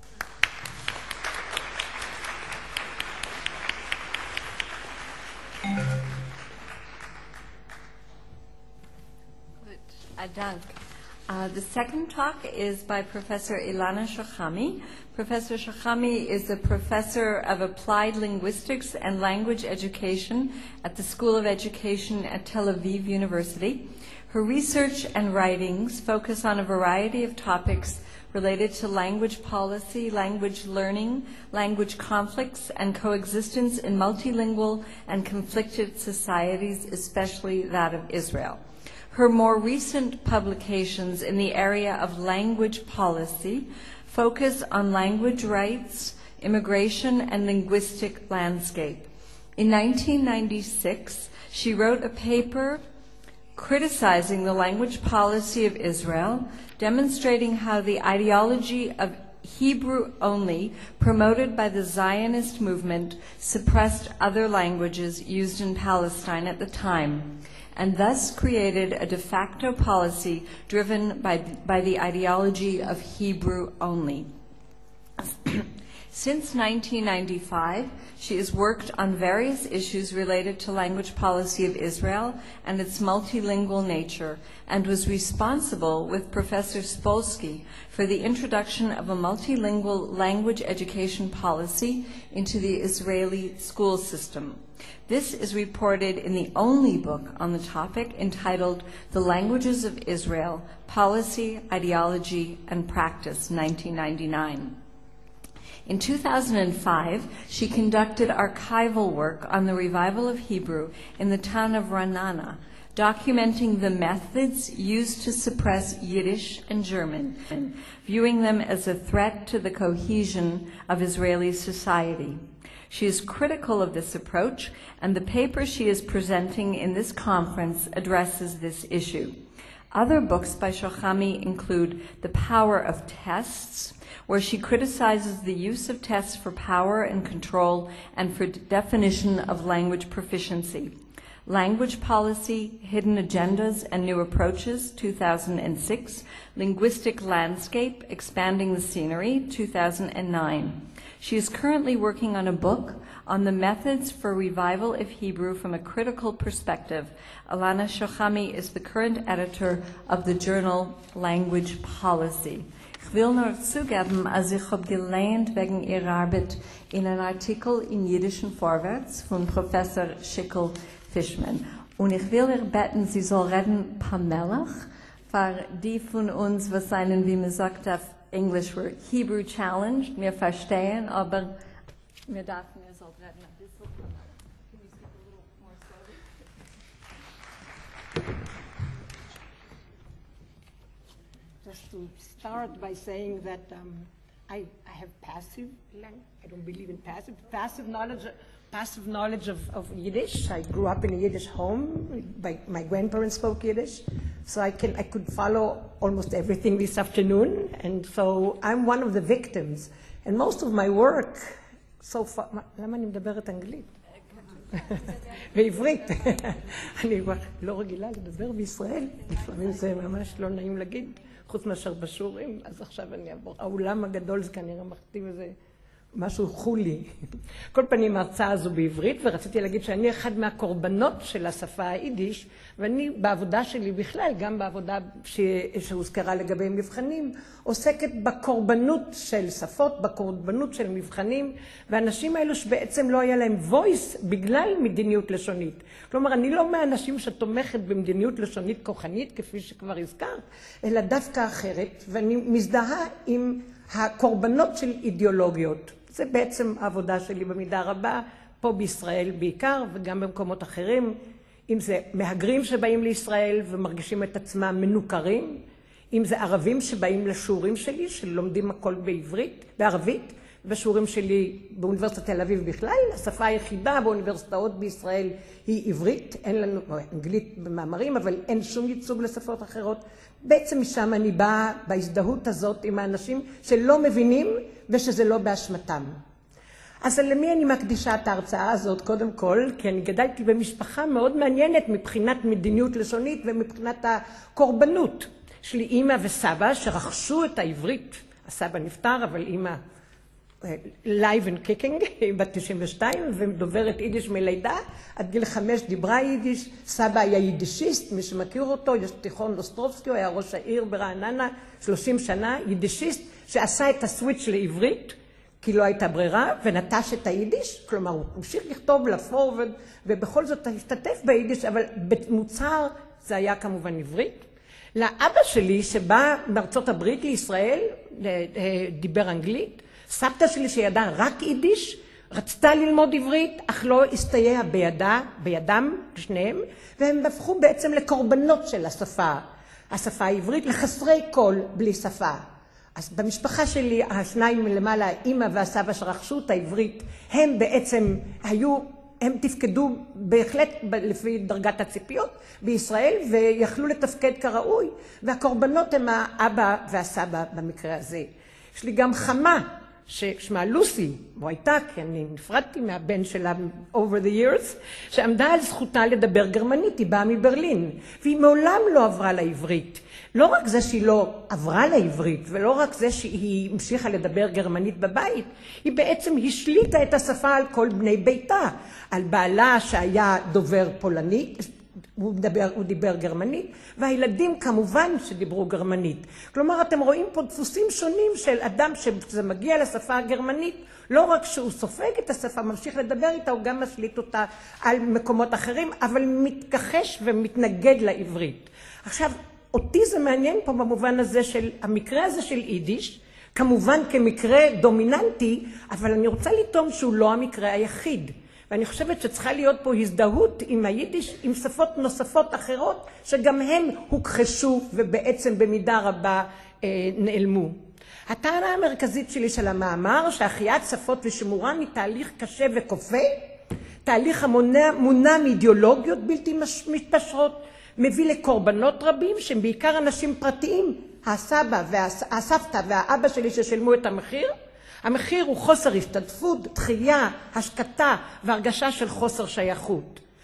Dank. Uh, the second talk is by Professor Ilana Shachami. Professor Shachami is a professor of applied linguistics and language education at the School of Education at Tel Aviv University. Her research and writings focus on a variety of topics related to language policy, language learning, language conflicts, and coexistence in multilingual and conflicted societies, especially that of Israel. Her more recent publications in the area of language policy focus on language rights, immigration, and linguistic landscape. In nineteen ninety-six, she wrote a paper criticizing the language policy of Israel, demonstrating how the ideology of Hebrew only, promoted by the Zionist movement, suppressed other languages used in Palestine at the time, and thus created a de facto policy driven by, by the ideology of Hebrew only. Since nineteen ninety-five, she has worked on various issues related to language policy of Israel and its multilingual nature, and was responsible with Professor Spolsky for the introduction of a multilingual language education policy into the Israeli school system. This is reported in the only book on the topic entitled The Languages of Israel, Policy, Ideology, and Practice, nineteen ninety-nine. In two thousand five, she conducted archival work on the revival of Hebrew in the town of Ra'anana, documenting the methods used to suppress Yiddish and German, viewing them as a threat to the cohesion of Israeli society. She is critical of this approach, and the paper she is presenting in this conference addresses this issue. Other books by Shachami include The Power of Tests, where she criticizes the use of tests for power and control and for definition of language proficiency. Language Policy, Hidden Agendas and New Approaches, two thousand six, Linguistic Landscape, Expanding the Scenery, two thousand nine. She is currently working on a book on the methods for revival of Hebrew from a critical perspective. Alana Shochami is the current editor of the journal Language Policy. Ich will nur zugeben, als ich habe gelernt wegen ihrer Arbeit in einem Artikel in Jiddischen Vorwärts von Professor Schickel Fischman. Und ich will ihr beten, sie soll reden Pamelach, für die von uns, was seinen, wie man sagt auf Englisch, were Hebrew challenged, wir verstehen, aber wir dürfen, ihr sollt reden ein bisschen Pamelach. Can you speak a little more slowly? Just to start by saying that um, I, I have passive language. I don't believe in passive. Passive knowledge, passive knowledge of, of Yiddish. I grew up in a Yiddish home. My, my grandparents spoke Yiddish, so I can I could follow almost everything this afternoon. And so I'm one of the victims. And most of my work so far. למה אני מדברת אנגלית? בעברית. אני לא רגילה לדבר בישראל. לפעמים זה ממש לא נעים להגיד. חוץ מאשר בשורים, אז עכשיו אני אעבור. האולם הגדול זה כנראה מכתיב איזה משהו חולי. כל פנים ההרצאה הזו בעברית, ורציתי להגיד שאני אחד מהקורבנות של השפה היידיש, ואני בעבודה שלי בכלל, גם בעבודה שהוזכרה לגבי מבחנים, עוסקת בקורבנות של שפות, בקורבנות של מבחנים, ואנשים האלו שבעצם לא היה להם voice בגלל מדיניות לשונית. כלומר, אני לא מהאנשים שתומכת במדיניות לשונית כוחנית, כפי שכבר הזכרת, אלא דווקא אחרת, ואני מזדהה עם הקורבנות של אידיאולוגיות. זה בעצם העבודה שלי במידה רבה, פה בישראל בעיקר, וגם במקומות אחרים, אם זה מהגרים שבאים לישראל ומרגישים את עצמם מנוכרים, אם זה ערבים שבאים לשיעורים שלי, שלומדים הכל בעברית, בערבית, בשיעורים שלי באוניברסיטת תל אביב בכלל, השפה היחידה באוניברסיטאות בישראל היא עברית, אין לנו, אנגלית במאמרים, אבל אין שום ייצוג לשפות אחרות. בעצם משם אני באה בהזדהות הזאת עם האנשים שלא מבינים ושזה לא באשמתם. אז למי אני מקדישה את ההרצאה הזאת? קודם כל, כי אני גדלתי במשפחה מאוד מעניינת מבחינת מדיניות לשונית ומבחינת הקורבנות. יש לי אמא וסבא שרכשו את העברית. הסבא נפטר, אבל אמא live and kicking, היא בת תשעים ושתיים, ודוברת יידיש מלידה. עד גיל חמש דיברה יידיש. סבא היה יידישיסט, מי שמכיר אותו, יש תיכון אוסטרובסקי, הוא היה ראש העיר ברעננה, שלושים שנה, יידישיסט, שעשה את הסוויץ' לעברית, כי לא הייתה ברירה, ונטש את היידיש, כלומר הוא המשיך לכתוב לפור, ובכל זאת השתתף ביידיש, אבל במוצהר זה היה כמובן עברית. לאבא שלי, שבא מארצות הברית לישראל, דיבר אנגלית, סבתא שלי שידעה רק יידיש, רצתה ללמוד עברית, אך לא הסתייע בידה, בידם, שניהם, והם הפכו בעצם לקורבנות של השפה, השפה העברית, לחסרי קול בלי שפה. אז במשפחה שלי, השניים מלמעלה, האמא והסבא שרכשו את העברית, הם בעצם היו, הם תפקדו בהחלט לפי דרגת הציפיות בישראל, ויכלו לתפקד כראוי, והקורבנות הם האבא והסבא במקרה הזה. יש לי גם חמה, ששמה לוסי, או הייתה, כי אני נפרדתי מהבן שלה over the years, שעמדה על זכותה לדבר גרמנית, היא באה מברלין, והיא מעולם לא עברה לעברית. לא רק זה שהיא לא עברה לעברית, ולא רק זה שהיא המשיכה לדבר גרמנית בבית, היא בעצם השליטה את השפה על כל בני ביתה, על בעלה שהיה דובר פולנית, הוא דיבר, הוא דיבר גרמנית, והילדים כמובן שדיברו גרמנית. כלומר, אתם רואים פה דפוסים שונים של אדם שזה מגיע לשפה הגרמנית, לא רק שהוא סופג את השפה, ממשיך לדבר איתה, הוא גם משליט אותה על מקומות אחרים, אבל מתכחש ומתנגד לעברית. עכשיו, אותי זה מעניין פה במובן הזה של המקרה הזה של יידיש, כמובן כמקרה דומיננטי, אבל אני רוצה לטעון שהוא לא המקרה היחיד. ואני חושבת שצריכה להיות פה הזדהות עם היידיש, עם שפות נוספות אחרות, שגם הם הוכחשו ובעצם במידה רבה אה, נעלמו. הטענה המרכזית שלי של המאמר, שהחייאת שפות ושימורן היא תהליך קשה וכופה, תהליך המונע מונע מאידיאולוגיות בלתי מתפשרות, מביא לקורבנות רבים שהם בעיקר אנשים פרטיים, הסבא והסבתא והאבא שלי ששלמו את המחיר. המחיר הוא חוסר השתתפות, דחייה, השקטה והרגשה של חוסר שייכות.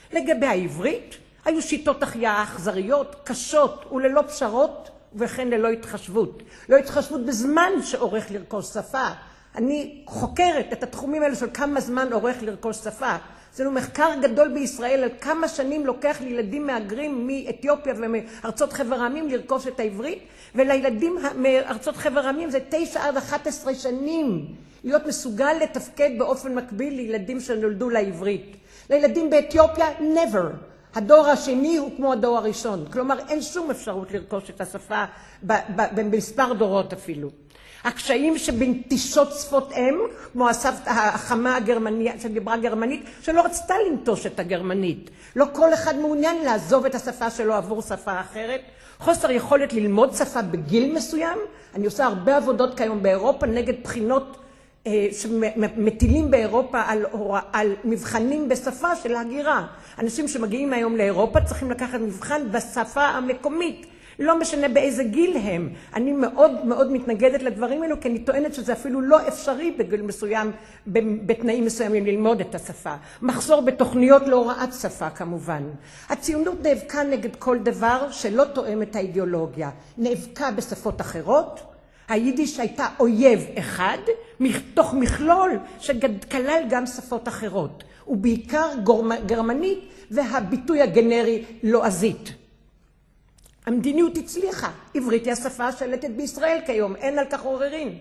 לגבי העברית, היו שיטות החייאה אכזריות, קשות וללא פשרות, וכן ללא התחשבות. לא התחשבות בזמן שעורך לרכוש שפה. אני חוקרת את התחומים האלה של כמה זמן עורך לרכוש שפה. זה מחקר גדול בישראל על כמה שנים לוקח לילדים מהגרים מאתיופיה ומארצות חבר העמים לרכוש את העברית, ולילדים מארצות חבר העמים זה תשע עד אחת עשרה שנים להיות מסוגל לתפקד באופן מקביל לילדים שנולדו לעברית. לילדים באתיופיה, never. הדור השני הוא כמו הדור הראשון. כלומר, אין שום אפשרות לרכוש את השפה במספר דורות אפילו. הקשיים שבנטישות שפות אם, כמו הסבתא החמה הגרמנית, שדיברה גרמנית, שלא רצתה לנטוש את הגרמנית. לא כל אחד מעוניין לעזוב את השפה שלו עבור שפה אחרת. חוסר יכולת ללמוד שפה בגיל מסוים. אני עושה הרבה עבודות כיום באירופה נגד בחינות שמטילים באירופה על, על מבחנים בשפה של ההגירה. אנשים שמגיעים היום לאירופה צריכים לקחת מבחן בשפה המקומית. לא משנה באיזה גיל הם. אני מאוד מאוד מתנגדת לדברים האלו, כי אני טוענת שזה אפילו לא אפשרי בגיל מסוים, בתנאים מסוימים ללמוד את השפה. מחסור בתוכניות להוראת שפה כמובן. הציונות נאבקה נגד כל דבר שלא תואם את האידיאולוגיה. נאבקה בשפות אחרות. היידיש הייתה אויב אחד, מתוך מכלול שכלל גם שפות אחרות. ובעיקר גרמנית והביטוי הגנרי לועזית. המדיניות הצליחה. עברית היא השפה השלטת בישראל כיום, אין על כך עוררין.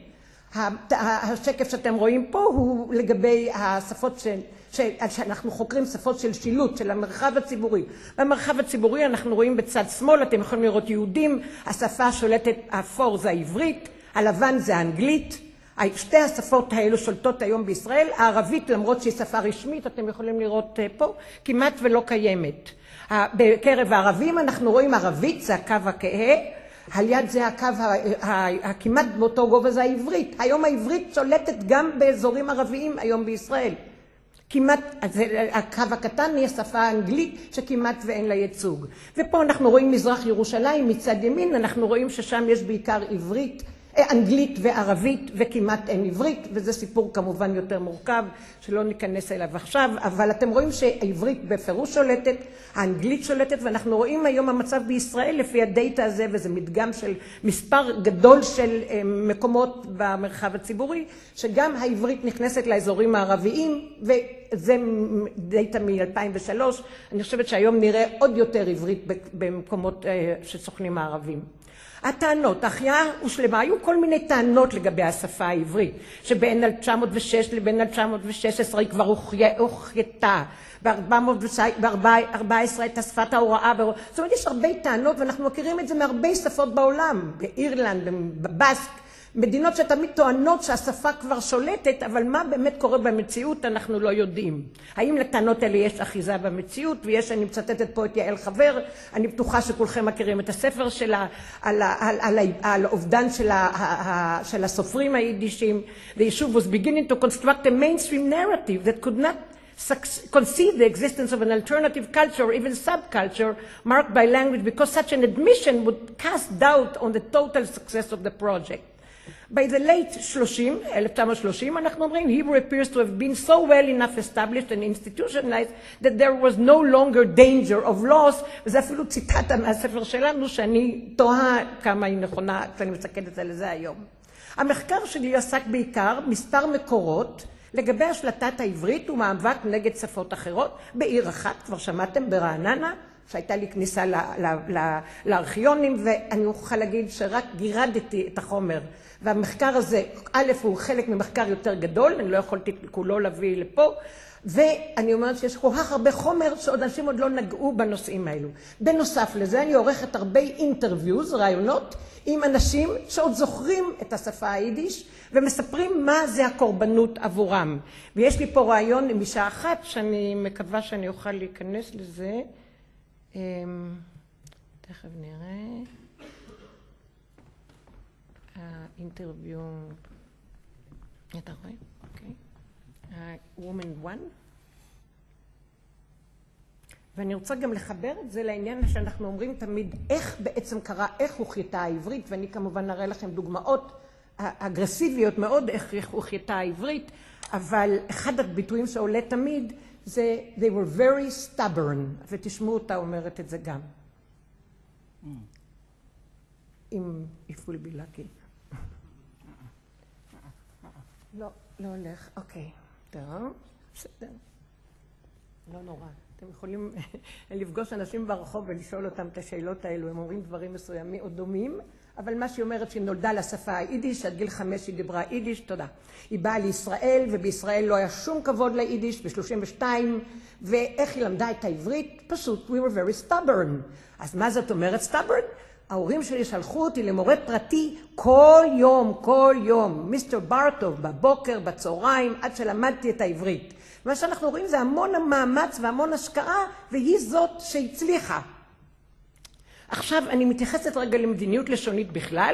השקף שאתם רואים פה הוא לגבי השפות של, של, שאנחנו חוקרים שפות של שילוט, של המרחב הציבורי. במרחב הציבורי אנחנו רואים בצד שמאל, אתם יכולים לראות יהודים, השפה השולטת, האפור זה העברית, הלבן זה האנגלית. שתי השפות האלו שולטות היום בישראל. הערבית, למרות שהיא שפה רשמית, אתם יכולים לראות פה, כמעט ולא קיימת. בקרב הערבים אנחנו רואים ערבית, זה הקו הכהה, על יד זה הקו הכמעט באותו גובה זה העברית. היום העברית שולטת גם באזורים ערביים היום בישראל. כמעט, הקו הקטן היא השפה האנגלית שכמעט ואין לה ייצוג. ופה אנחנו רואים מזרח ירושלים, מצד ימין אנחנו רואים ששם יש בעיקר עברית, אנגלית וערבית וכמעט אין עברית, וזה סיפור כמובן יותר מורכב שלא ניכנס אליו עכשיו, אבל אתם רואים שהעברית בפירוש שולטת, האנגלית שולטת, ואנחנו רואים היום המצב בישראל לפי הדאטה הזה, וזה מדגם של מספר גדול של מקומות במרחב הציבורי, שגם העברית נכנסת לאזורים הערביים, וזה דאטה מ-אלפיים ושלוש, אני חושבת שהיום נראה עוד יותר עברית במקומות שסוכנים הערבים. הטענות, החייאה הושלמה, היו כל מיני טענות לגבי השפה העברית, שבין אלף תשע מאות ושש לבין אלף תשע מאות ושש עשרה היא כבר הוחייתה, ב-ארבע עשרה הייתה שפת ההוראה, זאת אומרת יש הרבה טענות ואנחנו מכירים את זה מהרבה שפות בעולם, באירלנד, בבסק, מדינות שתמיד טוענות שהשפה כבר שולטת, אבל מה באמת קורה במציאות אנחנו לא יודעים. האם לטענות האלה יש אחיזה במציאות, ויש, אני מצטטת פה את יעל חבר, אני בטוחה שכולכם מכירים את הספר שלה, על, על, על, על אובדן של, ה, של הסופרים היידישים. The issue was beginning to construct a mainstream narrative that could not conceive the existence of an alternative culture or even subculture marked by language, because such an admission would cast doubt on the total success of the project. By the late שלושים, אלף תשע מאות שלושים, אנחנו אומרים, Hebrew appears to have been so well enough established and institutionalized that there was no longer danger of loss, וזה אפילו ציטטה מהספר שלנו, שאני תוהה כמה היא נכונה, כשאני מסתכלת על זה היום. המחקר שלי עסק בעיקר מספר מקורות, לגבי השלטת העברית ומאבק נגד שפות אחרות, בעיר אחת, כבר שמעתם, ברעננה, שהייתה לי כניסה לארכיונים, ואני אוכל להגיד שרק גירדתי את החומר. והמחקר הזה, א', הוא חלק ממחקר יותר גדול, אני לא יכולתי כולו להביא לפה, ואני אומרת שיש כל כך הרבה חומר שעוד אנשים עוד לא נגעו בנושאים האלו. בנוסף לזה, אני עורכת הרבה אינטרוויוז, רעיונות, עם אנשים שעוד זוכרים את השפה היידיש, ומספרים מה זה הקורבנות עבורם. ויש לי פה רעיון עם אישה אחת, שאני מקווה שאני אוכל להיכנס לזה. תכף נראה. האינטרוויו, אתה רואה? אוקיי. Woman one. ואני רוצה גם לחבר את זה לעניין שאנחנו אומרים תמיד איך בעצם קרה, איך הוחייתה העברית, ואני כמובן נראה לכם דוגמאות אגרסיביות מאוד איך הוחייתה העברית, אבל אחד הביטויים שעולה תמיד זה, they were very stubborn, ותשמעו אותה אומרת את זה גם. אם, if we'll be lucky. לא, לא הולך, אוקיי, טוב, בסדר. לא נורא. אתם יכולים לפגוש אנשים ברחוב ולשאול אותם את השאלות האלו, הם אומרים דברים מסוימים או דומים, אבל מה שהיא אומרת שהיא נולדה לשפה היידיש, עד גיל חמש היא דיברה יידיש, תודה. היא באה לישראל, ובישראל לא היה שום כבוד ליידיש, ב-שלושים ושתיים, ואיך היא למדה את העברית? פשוט, we were very stubborn. אז מה זאת אומרת stubborn? ההורים שלי שלחו אותי למורה פרטי כל יום, כל יום, מיסטר ברטוב, בבוקר, בצהריים, עד שלמדתי את העברית. מה שאנחנו רואים זה המון המאמץ והמון השקעה, והיא זאת שהצליחה. עכשיו אני מתייחסת רגע למדיניות לשונית בכלל,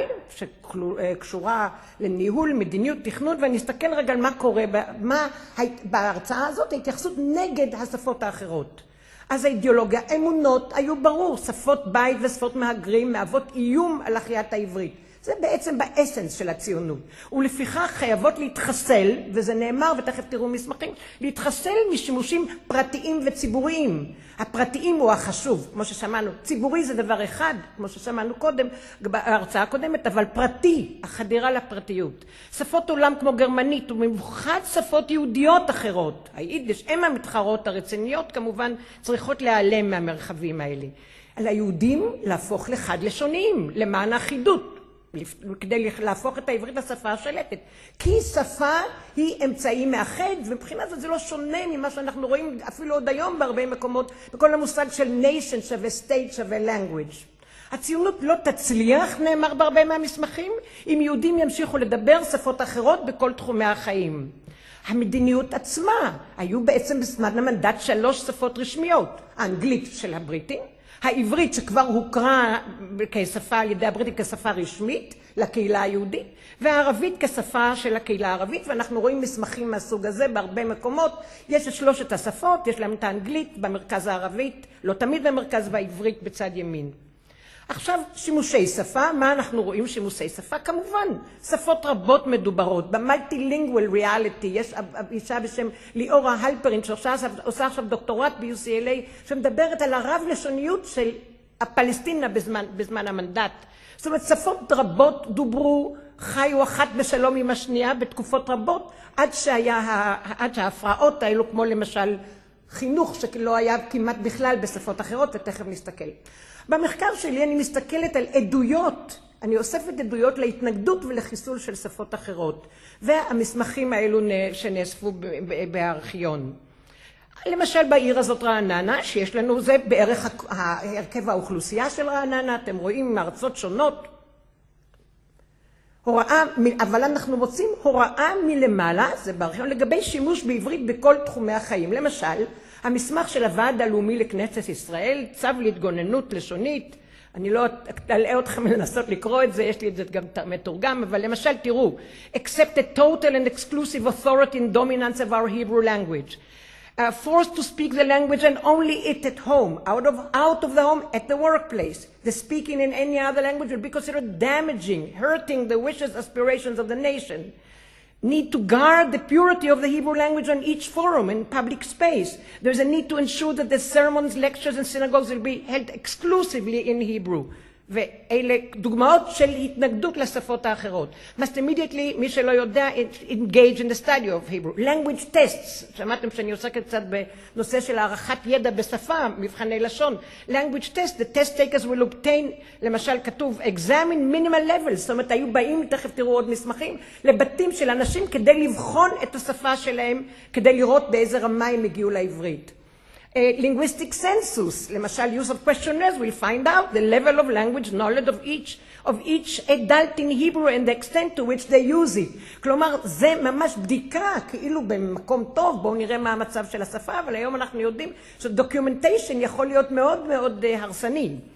שקשורה לניהול, מדיניות, תכנון, ואני אסתכל רגע על מה קורה, מה, בהרצאה הזאת ההתייחסות נגד השפות האחרות. אז האידיאולוגיה, אמונות היו ברור, שפות בית ושפות מהגרים מהוות איום על החיית העברית. זה בעצם באסנס של הציונות. ולפיכך חייבות להתחסל, וזה נאמר, ותכף תראו מסמכים, להתחסל משימושים פרטיים וציבוריים. הפרטיים הוא החשוב, כמו ששמענו. ציבורי זה דבר אחד, כמו ששמענו קודם, בהרצאה הקודמת, אבל פרטי, החדירה לפרטיות. שפות עולם כמו גרמנית, ובמיוחד שפות יהודיות אחרות. היידיש, הם המתחרות הרציניות, כמובן, צריכות להיעלם מהמרחבים האלה. על היהודים להפוך לחד לשוניים, למען האחידות. כדי להפוך את העברית לשפה השלטת. כי שפה היא אמצעי מאחד, ומבחינת זאת זה לא שונה ממה שאנחנו רואים אפילו עוד היום בהרבה מקומות, בכל המושג של nation שווה state שווה language. הציונות לא תצליח, נאמר בהרבה מהמסמכים, אם יהודים ימשיכו לדבר שפות אחרות בכל תחומי החיים. המדיניות עצמה, היו בעצם בזמן המנדט שלוש שפות רשמיות, האנגלית של הבריטים, העברית שכבר הוכרה כשפה על ידי הבריטים כשפה רשמית לקהילה היהודית, והערבית כשפה של הקהילה הערבית, ואנחנו רואים מסמכים מהסוג הזה בהרבה מקומות. יש את שלושת השפות, יש להם את האנגלית במרכז הערבית, לא תמיד במרכז, והעברית בצד ימין. עכשיו שימושי שפה, מה אנחנו רואים שימושי שפה? כמובן, שפות רבות מדוברות. במולטילינגוול ריאליטי יש אישה בשם ליאורה הלפרין, שעושה עכשיו דוקטורט ב-יו סי אל איי, שמדברת על הרב לשוניות של הפלסטינה בזמן, בזמן המנדט. זאת אומרת, שפות רבות דוברו, חיו אחת בשלום עם השנייה בתקופות רבות, עד שהיה, עד שההפרעות האלו, כמו למשל חינוך, שלא היה כמעט בכלל בשפות אחרות, ותכף נסתכל. במחקר שלי אני מסתכלת על עדויות, אני אוספת עדויות להתנגדות ולחיסול של שפות אחרות, והמסמכים האלו שנאספו בארכיון. למשל בעיר הזאת רעננה, שיש לנו, זה בערך הרכב האוכלוסייה של רעננה, אתם רואים מארצות שונות, הוראה, אבל אנחנו מוצאים הוראה מלמעלה, זה בארכיון, לגבי שימוש בעברית בכל תחומי החיים. למשל, המסמך של הוועד הלאומי לכנסת ישראל, צו להתגוננות לשונית, אני לא אלאה אתכם לנסות לקרוא את זה, יש לי את זה גם מתורגם, אבל למשל תראו, accept a total and exclusive authority and dominance of our Hebrew language. Uh, forced to speak the language and only it at home, out of, out of the home, at the workplace. The speaking in any other language will be considered damaging, hurting the wishes, aspirations of the nation. Need to guard the purity of the Hebrew language on each forum and public space. There's a need to ensure that the sermons, lectures, and synagogues will be held exclusively in Hebrew. ואלה דוגמאות של התנגדות לשפות האחרות. must immediately, מי שלא יודע, engage in the study of Hebrew. Language tests, שמעתם שאני עוסקת קצת בנושא של הערכת ידע בשפה, מבחני לשון. Language tests, the test takers will obtain, למשל כתוב, examine minimal levels, זאת אומרת, היו באים, תכף תראו עוד מסמכים, לבתים של אנשים כדי לבחון את השפה שלהם, כדי לראות באיזה רמה הם הגיעו לעברית. A linguistic census, למשל use of questionnaires, will find out the level of language knowledge of each, of each adult in Hebrew and the extent to which they use it. כלומר, זה ממש בדיקה, כאילו במקום טוב, בואו נראה מה המצב של השפה, אבל היום אנחנו יודעים שדוקיומנטיישן יכול להיות מאוד מאוד הרסני.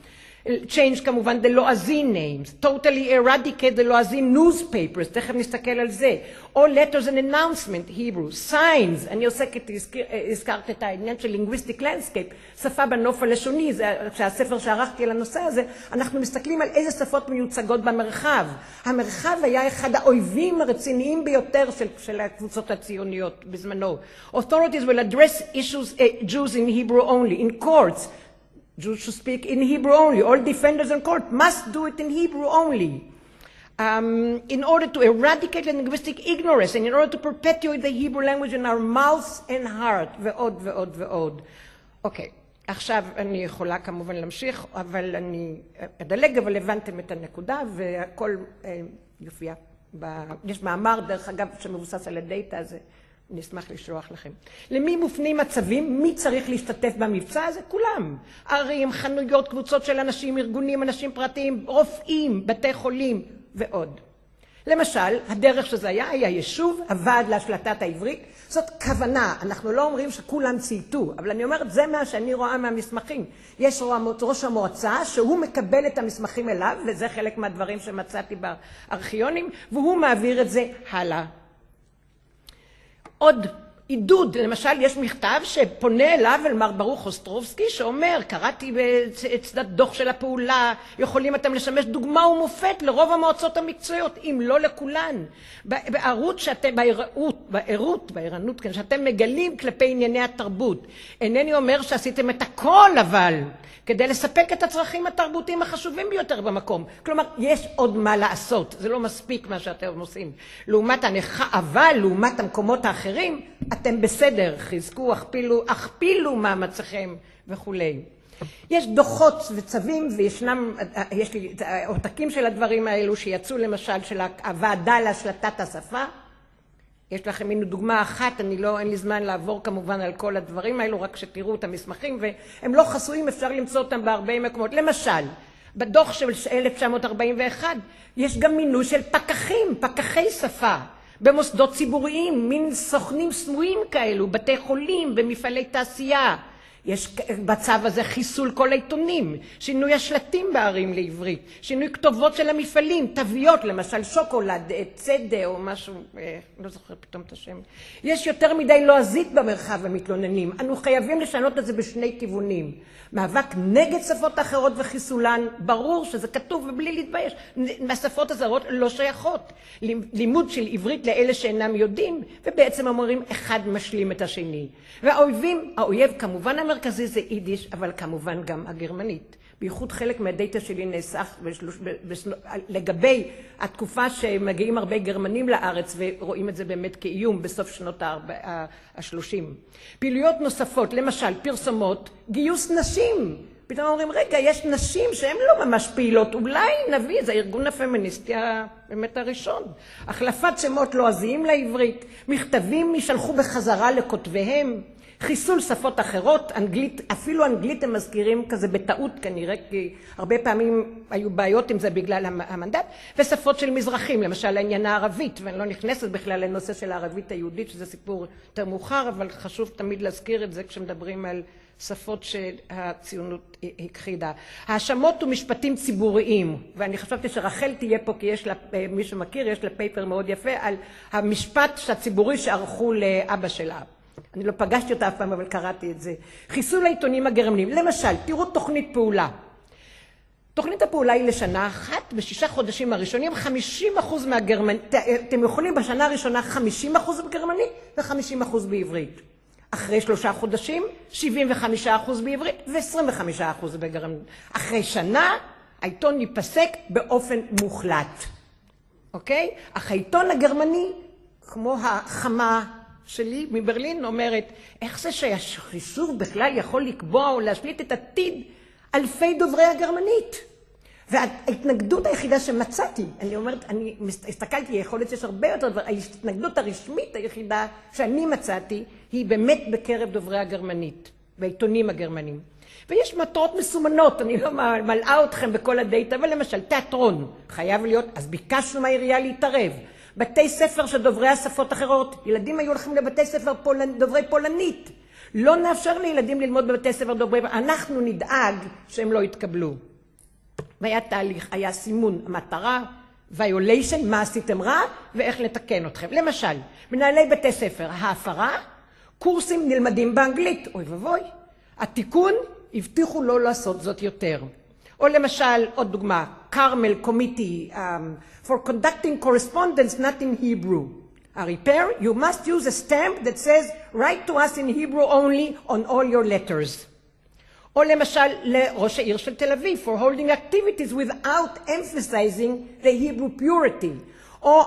change כמובן the לועזי names, totally eradicate the לועזי newspapers, תכף נסתכל על זה, או letters and announcement, Hebrew, signs, אני עוסקת, הזכרת את העניין של linguistic landscape, שפה בנוף הלשוני, זה שהספר שערכתי על הנושא הזה, אנחנו מסתכלים על איזה שפות מיוצגות במרחב. המרחב היה אחד האויבים הרציניים ביותר של, של הקבוצות הציוניות בזמנו. Authorities will address issues, uh, Jews in Hebrew only, in courts, Jews should speak in Hebrew only. All defenders in court must do it in Hebrew only. Um, in order to eradicate linguistic ignorance and in order to perpetuate the Hebrew language in our mouths and heart, ועוד ועוד ועוד. אוקיי, עכשיו אני יכולה כמובן להמשיך, אבל אני אדלג, אבל הבנתם את הנקודה, והכל אה, יופיע. ב... יש מאמר, דרך אגב, שמבוסס על הדאטה הזה. נשמח לשלוח לכם. למי מופנים מצבים? מי צריך להשתתף במבצע הזה? כולם. ערים, חנויות, קבוצות של אנשים, ארגונים, אנשים פרטיים, רופאים, בתי חולים ועוד. למשל, הדרך שזה היה, היה יישוב, הוועד להשלטת העברית. זאת כוונה. אנחנו לא אומרים שכולם צייתו, אבל אני אומרת, זה מה שאני רואה מהמסמכים. יש ראש המועצה שהוא מקבל את המסמכים אליו, וזה חלק מהדברים שמצאתי בארכיונים, והוא מעביר את זה הלאה. עוד עידוד, למשל יש מכתב שפונה אליו אל מר ברוך אוסטרובסקי שאומר, קראתי בצד דוח של הפעולה, יכולים אתם לשמש דוגמה ומופת לרוב המועצות המקצועיות, אם לא לכולן. בערות שאתם, בעירות, בעירות, בעירנות, כן, שאתם מגלים כלפי ענייני התרבות. אינני אומר שעשיתם את הכל אבל, כדי לספק את הצרכים התרבותיים החשובים ביותר במקום. כלומר, יש עוד מה לעשות, זה לא מספיק מה שאתם עושים. לעומת הנכה, אבל לעומת המקומות האחרים, אתם בסדר, חזקו, הכפילו, הכפילו מאמציכם וכולי. יש דוחות וצווים, וישנם, יש לי עותקים של הדברים האלו שיצאו למשל של הוועדה להשלטת השפה. יש לכם מין דוגמה אחת, אני לא, אין לי זמן לעבור כמובן על כל הדברים האלו, רק שתראו את המסמכים, והם לא חסויים, אפשר למצוא אותם בהרבה מקומות. למשל, בדוח של אלף תשע מאות ארבעים ואחת, יש גם מינוי של פקחים, פקחי שפה. במוסדות ציבוריים, מין סוכנים סמויים כאלו, בתי חולים, במפעלי תעשייה. יש בצו הזה חיסול כל העיתונים, שינוי השלטים בערים לעברית, שינוי כתובות של המפעלים, תוויות, למשל שוקולד, צדה או משהו, לא זוכר פתאום את השם. יש יותר מדי לועזית במרחב המתלוננים. אנו חייבים לשנות את זה בשני כיוונים. מאבק נגד שפות אחרות וחיסולן, ברור שזה כתוב ובלי להתבייש. מהשפות הזרות לא שייכות. לימוד של עברית לאלה שאינם יודעים, ובעצם אומרים אחד משלים את השני. והאויבים, האויב כמובן המרכזי זה יידיש, אבל כמובן גם הגרמנית. בייחוד חלק מהדאטה שלי נאסף לגבי התקופה שמגיעים הרבה גרמנים לארץ ורואים את זה באמת כאיום בסוף שנות ה-שלושים. פעילויות נוספות, למשל פרסומות, גיוס נשים. פתאום אומרים, רגע, יש נשים שהן לא ממש פעילות, אולי נביא, זה הארגון הפמיניסטי באמת הראשון. החלפת שמות לועזיים לעברית, מכתבים יישלחו בחזרה לכותביהם, חיסול שפות אחרות, אנגלית, אפילו אנגלית הם מזכירים כזה בטעות כנראה, כי הרבה פעמים היו בעיות עם זה בגלל המנדט, ושפות של מזרחים, למשל העניין הערבית, ואני לא נכנסת בכלל לנושא של הערבית היהודית, שזה סיפור יותר מאוחר, אבל חשוב תמיד להזכיר את זה כשמדברים על שפות שהציונות הכחידה. האשמות ומשפטים ציבוריים, ואני חשבתי שרחל תהיה פה, כי יש לה, מי שמכיר, יש לה פייפר מאוד יפה, על המשפט הציבורי שערכו לאבא שלה. אני לא פגשתי אותה אף פעם, אבל קראתי את זה. חיסול העיתונים הגרמנים. למשל, תראו תוכנית פעולה. תוכנית הפעולה היא לשנה אחת, בשישה חודשים הראשונים, חמישים אחוז מהגרמנית, אתם יכולים בשנה הראשונה חמישים אחוז בגרמנית ו-חמישים אחוז בעברית. אחרי שלושה חודשים, שבעים וחמישה אחוז בעברית ו-עשרים וחמישה אחוז בגרמנית. אחרי שנה, העיתון ייפסק באופן מוחלט. אוקיי? אך העיתון הגרמני, כמו החמה שלי מברלין, אומרת, איך זה שהחישוב בכלל יכול לקבוע או להשליט את עתיד אלפי דוברי הגרמנית? וההתנגדות היחידה שמצאתי, אני אומרת, אני הסתכלתי, יכול להיות שיש הרבה יותר דבר, ההתנגדות הרשמית היחידה שאני מצאתי, היא באמת בקרב דוברי הגרמנית, בעיתונים הגרמנים. ויש מטרות מסומנות, אני לא מלאה אתכם בכל הדאטה, אבל למשל, תיאטרון חייב להיות, אז ביקשנו מהעירייה להתערב. בתי ספר של דוברי השפות אחרות, ילדים היו הולכים לבתי ספר פולנ... דוברי פולנית. לא נאפשר לילדים ללמוד בבתי ספר דוברי, אנחנו נדאג שהם לא יתקבלו. והיה תהליך, היה סימון המטרה, violation, מה עשיתם רע, ואיך לתקן אתכם. למשל, מנהלי בתי ספר, ההפרה, קורסים נלמדים באנגלית, אוי ובוי. התיקון, הבטיחו לא לעשות זאת יותר. או למשל, עוד דוגמה, Carmel Committee um, for conducting correspondence not in Hebrew. A repair, you must use a stamp that says, write to us in Hebrew only on all your letters. או למשל, לראש העיר של תל אביב, for holding activities without emphasizing the Hebrew purity. או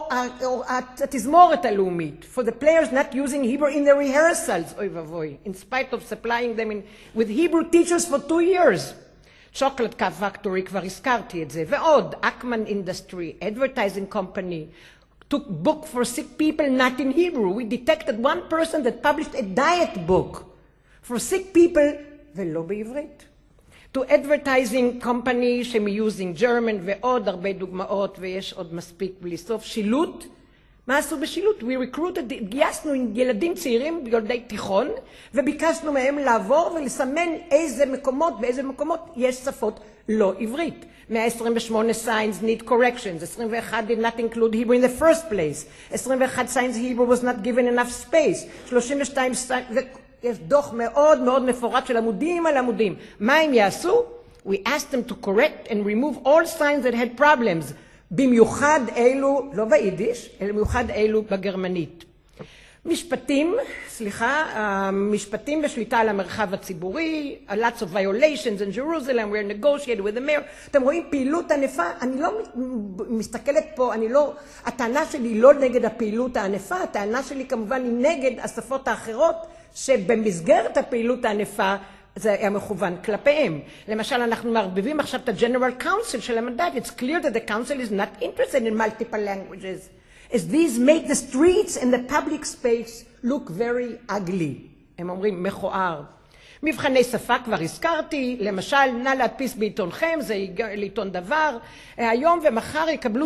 התזמורת הלאומית, for the players not using Hebrew in their rehearsals, אוי ובוי, in spite of supplying them in, with Hebrew teachers for two years. Chocolate Cup Factory, כבר הזכרתי את זה, ועוד, Ackman Industry, Advertising Company, took book for sick people not in Hebrew. We detected one person that published a diet book for sick people, ולא בעברית. To advertising company שמיוזing German ועוד הרבה דוגמאות, ויש עוד מספיק בלי סוף. שילוט, מה עשו בשילוט? We recruited, גייסנו ילדים צעירים, ילדי תיכון, וביקשנו מהם לעבור ולסמן איזה מקומות, באיזה מקומות יש שפות לא עברית. מאה עשרים ושמונה signs need corrections, עשרים ואחת did not include Hebrew in the first place, עשרים ואחת signs Hebrew was not given enough space, שלושים ושתיים signs, יש דוח מאוד מאוד מפורט של עמודים על עמודים. מה הם יעשו? We asked them to correct and remove all signs that had problems, במיוחד אלו, לא ביידיש, אלא במיוחד אלו בגרמנית. משפטים, סליחה, משפטים בשליטה על המרחב הציבורי, lots of violations in Jerusalem, we're negotiating with the mayor. אתם רואים פעילות ענפה, אני לא מסתכלת פה, אני לא, הטענה שלי לא נגד הפעילות הענפה, הטענה שלי כמובן היא נגד השפות האחרות, שבמסגרת הפעילות הענפה זה היה מכוון כלפיהם. למשל, אנחנו מערבבים עכשיו את ה-General Council של המנדט. It's clear that the council is not interested in multiple languages. As these make the streets and the public space look very ugly. הם אומרים, מכוער. מבחני שפה כבר הזכרתי, למשל, נא להדפיס בעיתונכם, זה לעיתון דבר. היום ומחר יקבלו,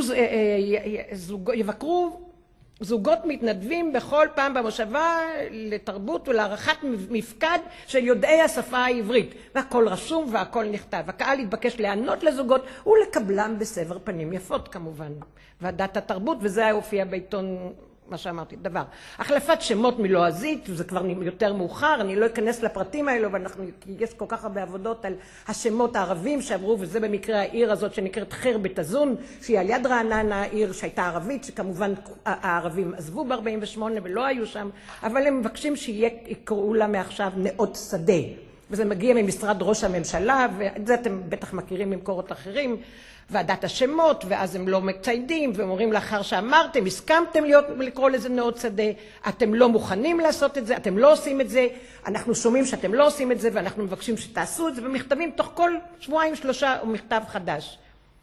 יבקרו זוגות מתנדבים בכל פעם במושבה לתרבות ולערכת מפקד של יודעי השפה העברית. והכל רשום והכל נכתב. הקהל התבקש לענות לזוגות ולקבלם בסבר פנים יפות כמובן. ועדת התרבות, וזה הופיע בעיתון, מה שאמרתי, דבר. החלפת שמות מלועזית, וזה כבר יותר מאוחר, אני לא אכנס לפרטים האלו, אבל אנחנו, יש כל כך הרבה עבודות על השמות הערבים שעברו, וזה במקרה העיר הזאת שנקראת חרבת הזון, שהיא על יד רעננה, העיר שהייתה ערבית, שכמובן הערבים עזבו ב-ארבעים ושמונה ולא היו שם, אבל הם מבקשים שיקראו לה מעכשיו נאות שדה. וזה מגיע ממשרד ראש הממשלה, ואת זה אתם בטח מכירים ממקורות אחרים, ועדת השמות, ואז הם לא מציידים, ואומרים לאחר שאמרתם, הסכמתם להיות, לקרוא לזה נאות שדה, אתם לא מוכנים לעשות את זה, אתם לא עושים את זה, אנחנו שומעים שאתם לא עושים את זה, ואנחנו מבקשים שתעשו את זה, ומכתבים תוך כל שבועיים שלושה הוא מכתב חדש.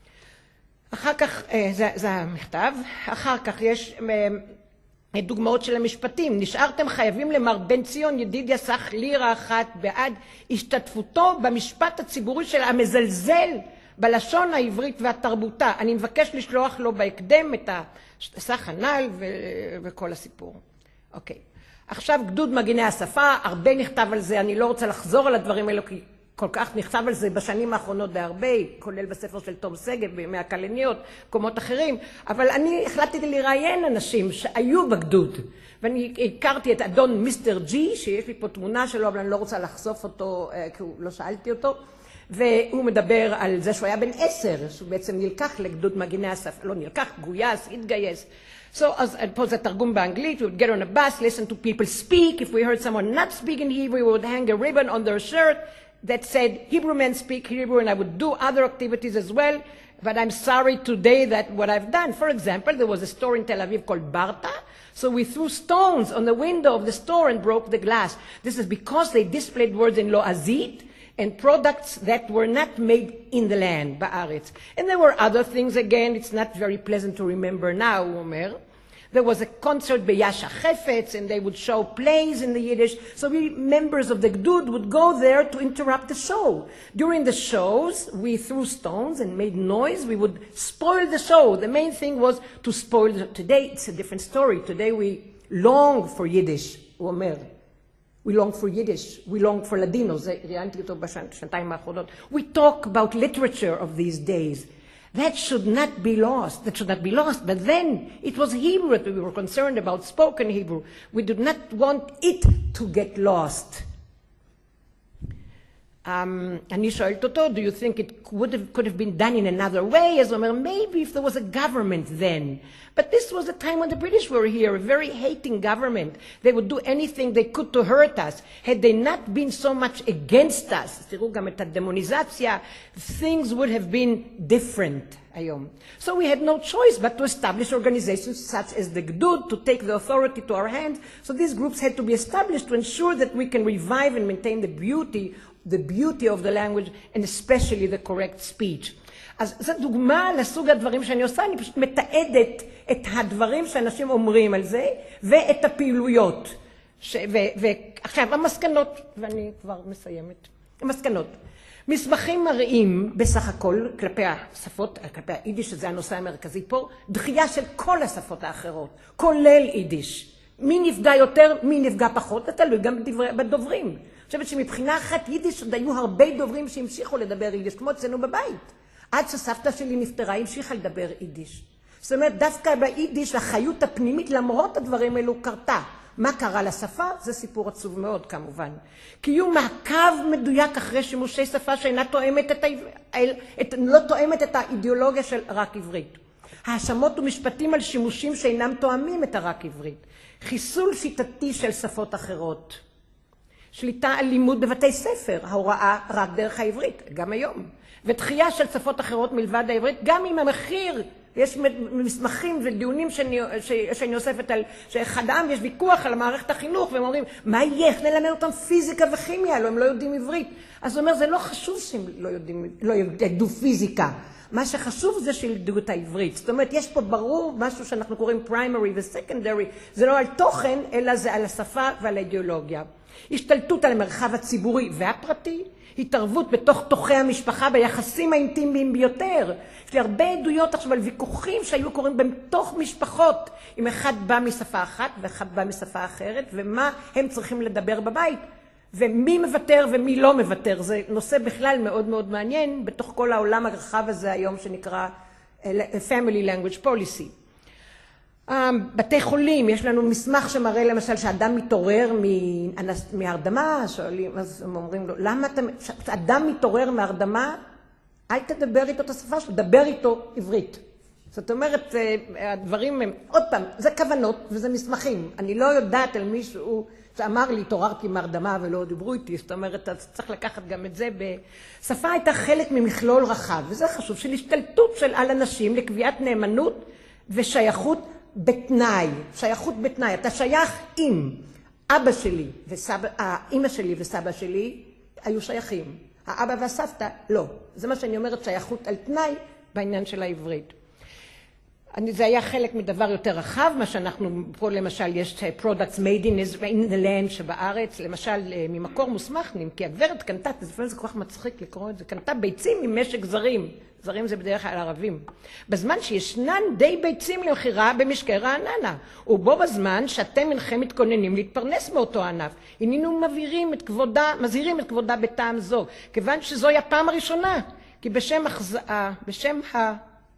אחר כך, זה, זה המכתב, אחר כך יש דוגמאות של המשפטים, נשארתם חייבים למר בן ציון ידידיה סך לירה אחת בעד השתתפותו במשפט הציבורי של המזלזל, בלשון העברית והתרבותה. אני מבקש לשלוח לו בהקדם את הסך הנ"ל ו- וכל הסיפור. אוקיי. עכשיו גדוד מגיני השפה, הרבה נכתב על זה, אני לא רוצה לחזור על הדברים האלו, כי כל כך נכתב על זה בשנים האחרונות בהרבה, כולל בספר של תום שגב, בימי הכלניות, מקומות אחרים, אבל אני החלטתי לראיין אנשים שהיו בגדוד, ואני הכרתי את אדון מיסטר ג'י, שיש לי פה תמונה שלו, אבל אני לא רוצה לחשוף אותו, כי לא שאלתי אותו, והוא מדבר על זה שהוא היה בן עשר, שהוא בעצם נלקח לגדוד מגיני השפה, לא נלקח, גויס, התגייס. So, אז פה זה תרגום באנגלית, we would get on a bus, listen to people speak, if we heard someone not speak in Hebrew, we would hang a ribbon on their shirt that said, Hebrew men speak Hebrew, and I would do other activities as well, but I'm sorry today that what I've done. For example, there was a store in Tel Aviv called Barta, so we threw stones on the window of the store and broke the glass. This is because they displayed words in Loazit, and products that were not made in the land, ba'aretz. And there were other things, again, it's not very pleasant to remember now, Omer. There was a concert Beyasha Chefetz, and they would show plays in the Yiddish. So we, members of the Gdud, would go there to interrupt the show. During the shows, we threw stones and made noise. We would spoil the show. The main thing was to spoil the... Today, it's a different story. Today, we long for Yiddish, Omer. We long for Yiddish, we long for Ladino, זה ראיינתי אותו בשנתיים האחרונות. We talk about literature of these days. That should not be lost, that should not be lost. But then it was Hebrew that we were concerned about, spoken Hebrew. We did not want it to get lost. Um, אני שואלת אותו, do you think it would have, could have been done in another way? אז הוא אומר, maybe if there was a government then. But this was the time when the British were here, a very hating government. They would do anything they could to hurt us. Had they not been so much against us, תראו גם את הדמוניזציה, things would have been different היום. So we had no choice but to establish organizations such as the Gdud to take the authority to our hands. So these groups had to be established to ensure that we can revive and maintain the beauty the beauty of the language and especially the correct speech. אז זו דוגמה לסוג הדברים שאני עושה, אני פשוט מתעדת את הדברים שאנשים אומרים על זה ואת הפעילויות. ש... ו... ועכשיו המסקנות, ואני כבר מסיימת. המסקנות. מסמכים מראים בסך הכל כלפי השפות, כלפי היידיש, שזה הנושא המרכזי פה, דחייה של כל השפות האחרות, כולל יידיש. מי נפגע יותר, מי נפגע פחות, זה תלוי גם בדוברים. אני חושבת שמבחינה אחת יידיש עוד היו הרבה דוברים שהמשיכו לדבר יידיש, כמו אצלנו בבית. עד שסבתא שלי נפטרה, המשיכה לדבר יידיש. זאת אומרת, דווקא ביידיש, החיות הפנימית, למרות הדברים האלו, קרתה. מה קרה לשפה? זה סיפור עצוב מאוד, כמובן. קיום מעקב מדויק אחרי שימושי שפה שאינה תואמת את, את, לא תואמת את האידיאולוגיה של רק עברית. האשמות ומשפטים על שימושים שאינם תואמים את הרק עברית. חיסול שיטתי של שפות אחרות. שליטה על לימוד בבתי ספר, ההוראה רק דרך העברית, גם היום. ודחייה של שפות אחרות מלבד העברית, גם עם המחיר, יש מסמכים ודיונים שאני, שאני אוספת על, שאחדם יש ויכוח על מערכת החינוך, והם אומרים, מה יהיה? איך נלמד אותם פיזיקה וכימיה? לא, הם לא יודעים עברית. אז הוא אומר, זה לא חשוב שהם לא יודעים, לא ידעו פיזיקה. מה שחשוב זה שילמדו את העברית. זאת אומרת, יש פה ברור משהו שאנחנו קוראים primary ו-secondary, זה לא על תוכן, אלא זה על השפה ועל האידיאולוגיה. השתלטות על המרחב הציבורי והפרטי, התערבות בתוך תוכי המשפחה ביחסים האינטימיים ביותר. יש לי הרבה עדויות עכשיו על ויכוחים שהיו קוראים בתוך משפחות, אם אחד בא משפה אחת ואחד בא משפה אחרת, ומה הם צריכים לדבר בבית, ומי מוותר ומי לא מוותר. זה נושא בכלל מאוד מאוד מעניין בתוך כל העולם הרחב הזה היום שנקרא Family Language Policy. בתי חולים, יש לנו מסמך שמראה למשל שאדם מתעורר מהרדמה, שואלים, אז הם אומרים לו, למה אתה, כשאדם מתעורר מהרדמה, אל תדבר איתו את השפה שלו, דבר איתו עברית. זאת אומרת, הדברים הם, עוד פעם, זה כוונות וזה מסמכים. אני לא יודעת על מישהו שאמר לי, התעוררתי מהרדמה ולא דיברו איתי, זאת אומרת, אז צריך לקחת גם את זה. שפה הייתה חלק ממכלול רחב, וזה חשוב, של השתלטות של על אנשים לקביעת נאמנות ושייכות בתנאי, שייכות בתנאי. אתה שייך עם אבא שלי וסבא, אמא שלי וסבא שלי היו שייכים. האבא והסבתא לא. זה מה שאני אומרת, שייכות על תנאי בעניין של העברית. אני, זה היה חלק מדבר יותר רחב, מה שאנחנו, פה למשל יש products made in, in the land שבארץ, למשל ממקור מוסמך, כי הגברת קנתה, לפעמים זה כל כך מצחיק לקרוא את זה, קנתה ביצים ממשק זרים. זרים זה בדרך כלל ערבים. בזמן שישנן די ביצים למחירה במשקי רעננה, ובו בזמן שאתם אינכם מתכוננים להתפרנס מאותו ענף. הנינו מבהירים את כבודה, מזהירים את כבודה בטעם זו, כיוון שזוהי הפעם הראשונה, כי בשם החזאה, בשם ה...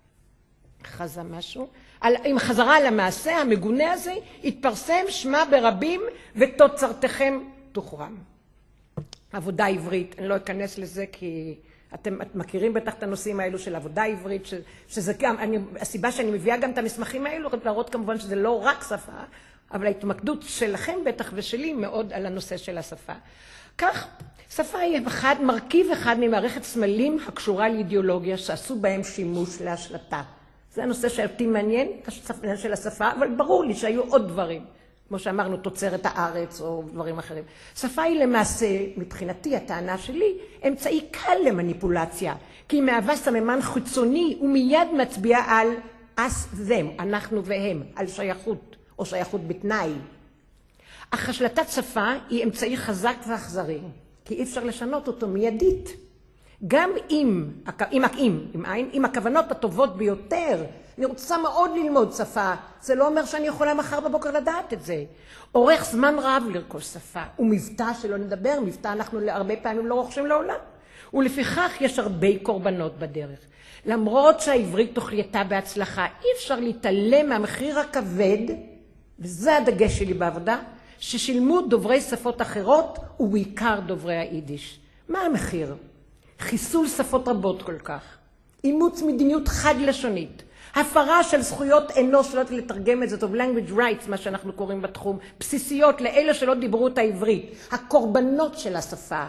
חזה משהו, על, עם חזרה למעשה המגונה הזה, התפרסם שמה ברבים ותוצרתכם תוחרם. עבודה עברית, אני לא אכנס לזה כי... אתם מכירים בטח את הנושאים האלו של עבודה עברית, ש, שזה גם, אני, הסיבה שאני מביאה גם את המסמכים האלו, להראות כמובן שזה לא רק שפה, אבל ההתמקדות שלכם בטח ושלי מאוד על הנושא של השפה. כך, שפה היא אחד, מרכיב אחד ממערכת סמלים הקשורה לאידיאולוגיה שעשו בהם שימוש להשלטה. זה הנושא שאותי מעניין, העניין של השפה, אבל ברור לי שהיו עוד דברים. כמו שאמרנו, תוצרת הארץ או דברים אחרים. שפה היא למעשה, מבחינתי, הטענה שלי, אמצעי קל למניפולציה, כי היא מהווה סממן חיצוני ומיד מצביעה על us them, אנחנו והם, על שייכות או שייכות בתנאי. אך השלטת שפה היא אמצעי חזק ואכזרי, כי אי אפשר לשנות אותו מיידית. גם אם, אם, אם, אם, אם הכוונות הטובות ביותר אני רוצה מאוד ללמוד שפה. זה לא אומר שאני יכולה מחר בבוקר לדעת את זה. אורך זמן רב לרכוש שפה. ומבטא שלא נדבר, מבטא אנחנו הרבה פעמים לא רוכשים לעולם. ולפיכך יש הרבה קורבנות בדרך. למרות שהעברית תוכייתה בהצלחה, אי אפשר להתעלם מהמחיר הכבד, וזה הדגש שלי בעבודה, ששילמו דוברי שפות אחרות ובעיקר דוברי היידיש. מה המחיר? חיסול שפות רבות כל כך. אימוץ מדיניות חד-לשונית. הפרה של זכויות אנוש, לא לתרגם את זה טוב, language rights, מה שאנחנו קוראים בתחום, בסיסיות לאלה שלא דיברו את העברית. הקורבנות של השפה.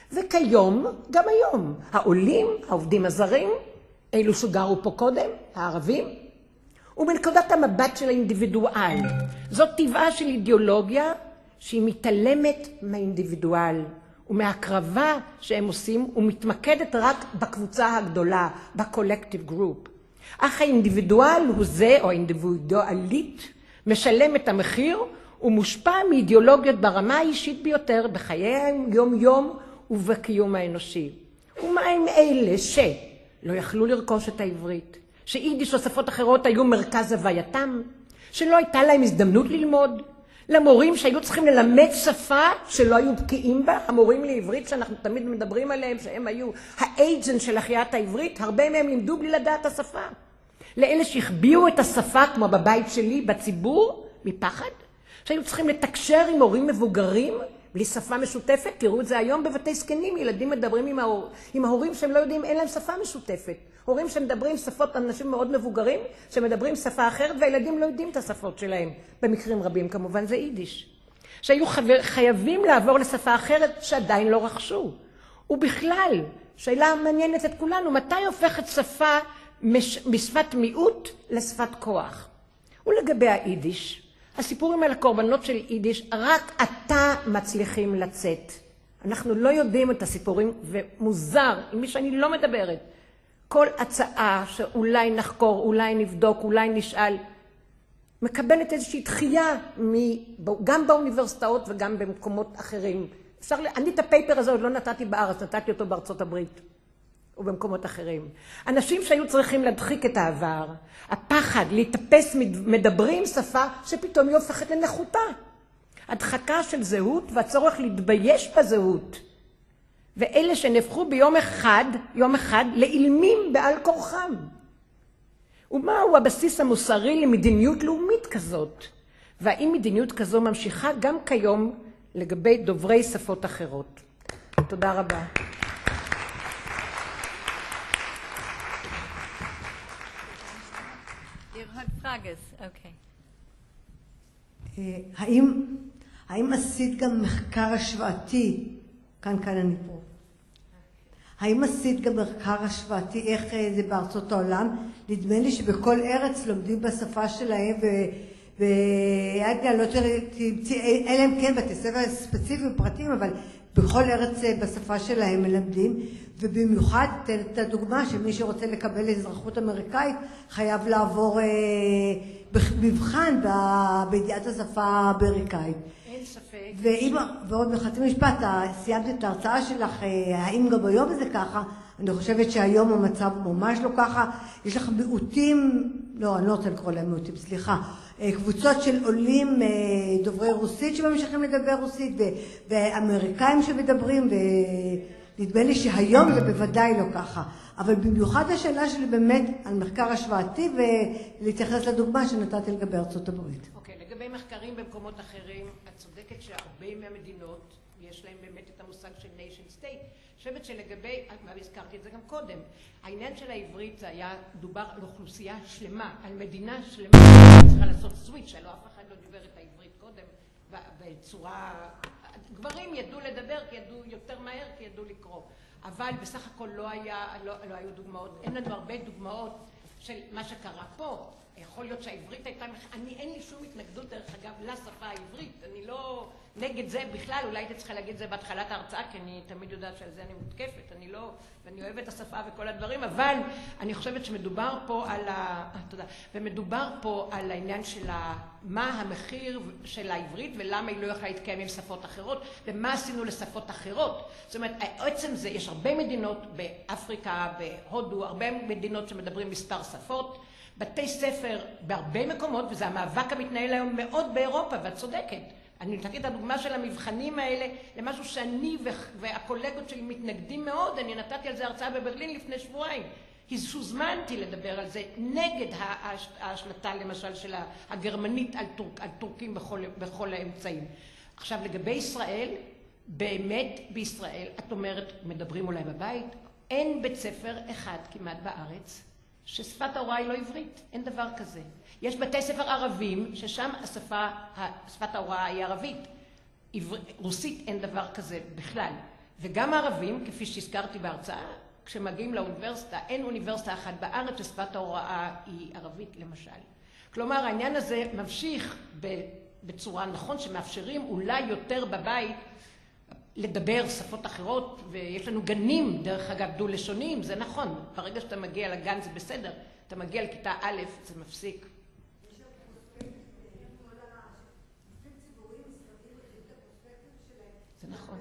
וכיום, גם היום, העולים, העובדים הזרים, אלו שגרו פה קודם, הערבים, ובנקודת המבט של האינדיבידואל. זאת טבעה של אידיאולוגיה שהיא מתעלמת מהאינדיבידואל ומהקרבה שהם עושים ומתמקדת רק בקבוצה הגדולה, בקולקטיב גרופ. אך האינדיבידואל הוא זה, או האינדיבידואלית, משלם את המחיר ומושפע מאידיאולוגיות ברמה האישית ביותר בחיי היום-יום ובקיום האנושי. ומה עם אלה שלא יכלו לרכוש את העברית? שיידיש או שפות אחרות היו מרכז הווייתם, שלא הייתה להם הזדמנות ללמוד, למורים שהיו צריכים ללמד שפה שלא היו בקיאים בה, המורים לעברית שאנחנו תמיד מדברים עליהם, שהם היו האייג'נט של החייאת העברית, הרבה מהם לימדו בלי לדעת השפה. לאלה שהחביאו את השפה, כמו בבית שלי, בציבור, מפחד, שהיו צריכים לתקשר עם הורים מבוגרים, בלי שפה משותפת, תראו את זה היום בבתי זקנים, ילדים מדברים עם, ההור, עם ההורים שהם לא יודעים, אין להם שפה משותפת. הורים שמדברים שפות, אנשים מאוד מבוגרים, שמדברים שפה אחרת, והילדים לא יודעים את השפות שלהם. במקרים רבים, כמובן, זה יידיש. שהיו חבר, חייבים לעבור לשפה אחרת שעדיין לא רכשו. ובכלל, שאלה מעניינת את כולנו, מתי הופכת שפה מש, משפת מיעוט לשפת כוח? ולגבי היידיש, הסיפורים על הקורבנות של יידיש, רק עתה מצליחים לצאת. אנחנו לא יודעים את הסיפורים, ומוזר, עם מי שאני לא מדברת, כל הצעה שאולי נחקור, אולי נבדוק, אולי נשאל, מקבלת איזושהי דחייה, גם באוניברסיטאות וגם במקומות אחרים. אפשר, אני את הפייפר הזה עוד לא נתתי בארץ, נתתי אותו בארצות הברית. ובמקומות אחרים. אנשים שהיו צריכים להדחיק את העבר, הפחד, להתאפס, מדברים שפה שפתאום היא הופכת לנחותה. הדחקה של זהות והצורך להתבייש בזהות. ואלה שנהפכו ביום אחד, יום אחד, לאילמים בעל כורחם. ומהו הבסיס המוסרי למדיניות לאומית כזאת? והאם מדיניות כזו ממשיכה גם כיום לגבי דוברי שפות אחרות? תודה רבה. האם, האם עשית גם מחקר השוואתי, כאן כאן אני פה, האם עשית גם מחקר השוואתי, איך זה בארצות העולם? נדמה לי שבכל ארץ לומדים בשפה שלהם, ואגב, לא תמציא, אלה הם כן בתי ספר ספציפיים פרטיים, אבל בכל ארץ בשפה שלהם מלמדים, ובמיוחד את הדוגמה שמי שרוצה לקבל אזרחות אמריקאית חייב לעבור מבחן בידיעת השפה האמריקאית. אין ספק. ואם, ועוד בחצי משפט, סיימת את ההרצאה שלך, האם גם היום זה ככה? אני חושבת שהיום המצב ממש לא ככה. יש לך מיעוטים, לא, אני לא רוצה לקרוא להם מיעוטים, סליחה, קבוצות של עולים דוברי רוסית שממשיכים לדבר רוסית, ואמריקאים שמדברים, ונדמה לי שהיום זה בוודאי לא ככה. אבל במיוחד השאלה שלי באמת על מחקר השוואתי, ולהתייחס לדוגמה שנתתי לגבי ארצות הברית. אוקיי, לגבי מחקרים במקומות אחרים, את צודקת שהרבה מהמדינות, יש להם באמת את המושג של nation state. אני חושבת שלגבי, והזכרתי את זה גם קודם, העניין של העברית זה היה דובר על אוכלוסייה שלמה, על מדינה שלמה, צריכה לעשות סוויץ', הלוא אף אחד לא דיבר את העברית קודם, בצורה, גברים ידעו לדבר כי ידעו יותר מהר, כי ידעו לקרוא. אבל בסך הכל לא היה, לא, לא היו דוגמאות, אין לנו הרבה דוגמאות של מה שקרה פה. יכול להיות שהעברית הייתה, אני אין לי שום התנגדות דרך אגב לשפה העברית, אני לא נגד זה בכלל, אולי הייתי צריכה להגיד זה בהתחלת ההרצאה, כי אני תמיד יודעת שעל זה אני מותקפת, אני לא, ואני אוהבת את השפה וכל הדברים, אבל אני חושבת שמדובר פה על ה... תודה. ומדובר פה על העניין של ה... מה המחיר של העברית ולמה היא לא יכולה להתקיים עם שפות אחרות, ומה עשינו לשפות אחרות. זאת אומרת, עצם זה, יש הרבה מדינות באפריקה, בהודו, הרבה מדינות שמדברים מספר שפות, בתי ספר בהרבה מקומות, וזה המאבק המתנהל היום מאוד באירופה, ואת צודקת. אני נתתי את הדוגמה של המבחנים האלה למשהו שאני והקולגות שלי מתנגדים מאוד. אני נתתי על זה הרצאה בברלין לפני שבועיים. הזוזמנתי לדבר על זה נגד ההשלטה למשל של הגרמנית על, טורק, על טורקים בכל, בכל האמצעים. עכשיו לגבי ישראל, באמת בישראל, את אומרת, מדברים אולי בבית, אין בית ספר אחד כמעט בארץ ששפת ההוראה היא לא עברית, אין דבר כזה. יש בתי ספר ערבים ששם השפה, שפת ההוראה היא ערבית. עבר, רוסית אין דבר כזה בכלל. וגם הערבים, כפי שהזכרתי בהרצאה, כשמגיעים לאוניברסיטה, אין אוניברסיטה אחת בארץ ששפת ההוראה היא ערבית למשל. כלומר, העניין הזה ממשיך בצורה נכון שמאפשרים אולי יותר בבית לדבר שפות אחרות, ויש לנו גנים, דרך אגב, דו-לשוניים, זה נכון. ברגע שאתה מגיע לגן זה בסדר, אתה מגיע לכיתה א', זה מפסיק. זה נכון.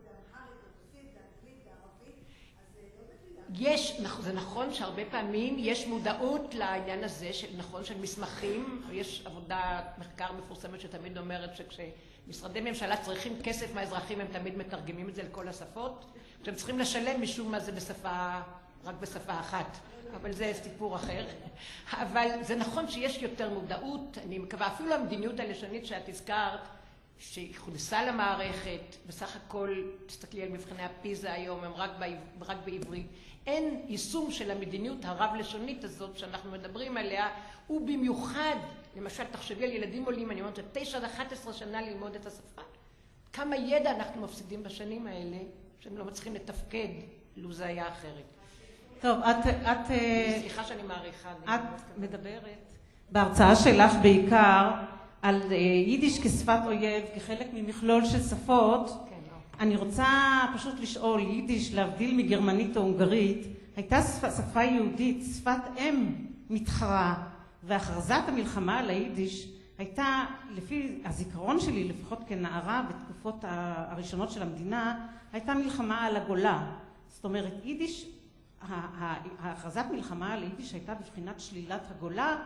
יש, זה נכון שהרבה פעמים יש מודעות לעניין הזה, של, נכון, של מסמכים, יש עבודה, מחקר מפורסמת שתמיד אומרת שכשמשרדי ממשלה צריכים כסף מהאזרחים, הם תמיד מתרגמים את זה לכל השפות, כשהם צריכים לשלם משום מה זה בשפה, רק בשפה אחת, אבל זה סיפור אחר. אבל זה נכון שיש יותר מודעות, אני מקווה, אפילו המדיניות הלשונית שאת הזכרת, שהוכנסה למערכת, בסך הכל, תסתכלי על מבחני הפיזה היום, הם רק, בעב, רק בעברית. אין יישום של המדיניות הרב-לשונית הזאת שאנחנו מדברים עליה, ובמיוחד, למשל, תחשבי על ילדים עולים, אני אומרת, תשע עד אחת עשרה שנה ללמוד את השפה. כמה ידע אנחנו מפסידים בשנים האלה, שהם לא מצליחים לתפקד, לו זה היה אחרת. טוב, את... את סליחה שאני מעריכה. את מדברת בהרצאה שלך בעיקר, על יידיש כשפת אויב, כחלק ממכלול של שפות. כן, לא. אני רוצה פשוט לשאול, יידיש, להבדיל מגרמנית או הונגרית, הייתה שפה, שפה יהודית, שפת אם מתחרה, והכרזת המלחמה על היידיש הייתה, לפי הזיכרון שלי, לפחות כנערה בתקופות הראשונות של המדינה, הייתה מלחמה על הגולה. זאת אומרת, יידיש, ההכרזת מלחמה על היידיש הייתה בבחינת שלילת הגולה,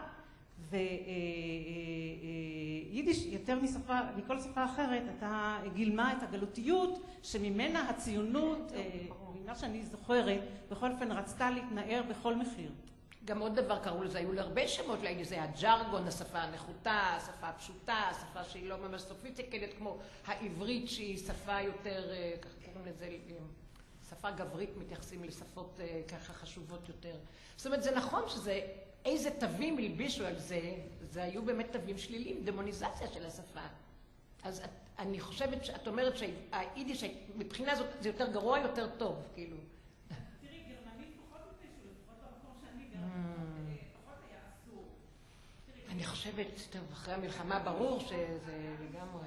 ויידיש יותר משפה, מכל שפה אחרת, אתה גילמה את הגלותיות שממנה הציונות, ממה שאני זוכרת, בכל אופן רצתה להתנער בכל מחיר. גם עוד דבר קראו לזה, היו להרבה שמות ליידיש, זה הג'רגון, השפה הנחותה, השפה הפשוטה, השפה שהיא לא ממש סופיסטיקלית, כמו העברית שהיא שפה יותר, ככה קוראים לזה, שפה גברית, מתייחסים לשפות ככה חשובות יותר. זאת אומרת, זה נכון שזה איזה תווים הלבישו על זה, זה היו באמת תווים שליליים, דמוניזציה של השפה. אז את, אני חושבת שאת אומרת שהיידיש, מבחינה זאת, זה יותר גרוע, יותר טוב, כאילו. תראי, גרמנית פחות הלבישו, לפחות במקום שאני גרמנית, פחות היה אסור. אני חושבת, טוב, אחרי המלחמה ברור שזה לגמרי.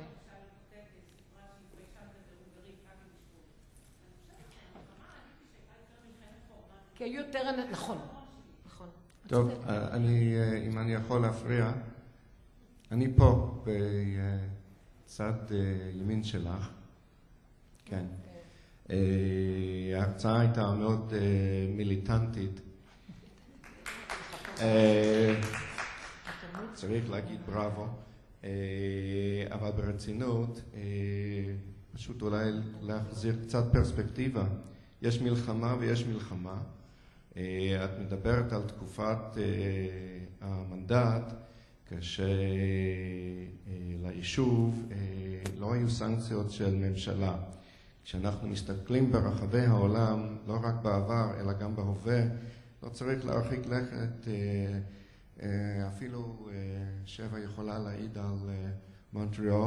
כי היו יותר, נכון. טוב, אני, אם אני יכול להפריע, אני פה בצד ימין שלך, כן. ההרצאה הייתה מאוד מיליטנטית. צריך להגיד בראבו, אבל ברצינות, פשוט אולי להחזיר קצת פרספקטיבה. יש מלחמה ויש מלחמה. את מדברת על תקופת המנדט, כשליישוב לא היו סנקציות של ממשלה. כשאנחנו מסתכלים ברחבי העולם, לא רק בעבר, אלא גם בהווה, לא צריך להרחיק לכת, אפילו שבע יכולה להעיד על מונטריאול,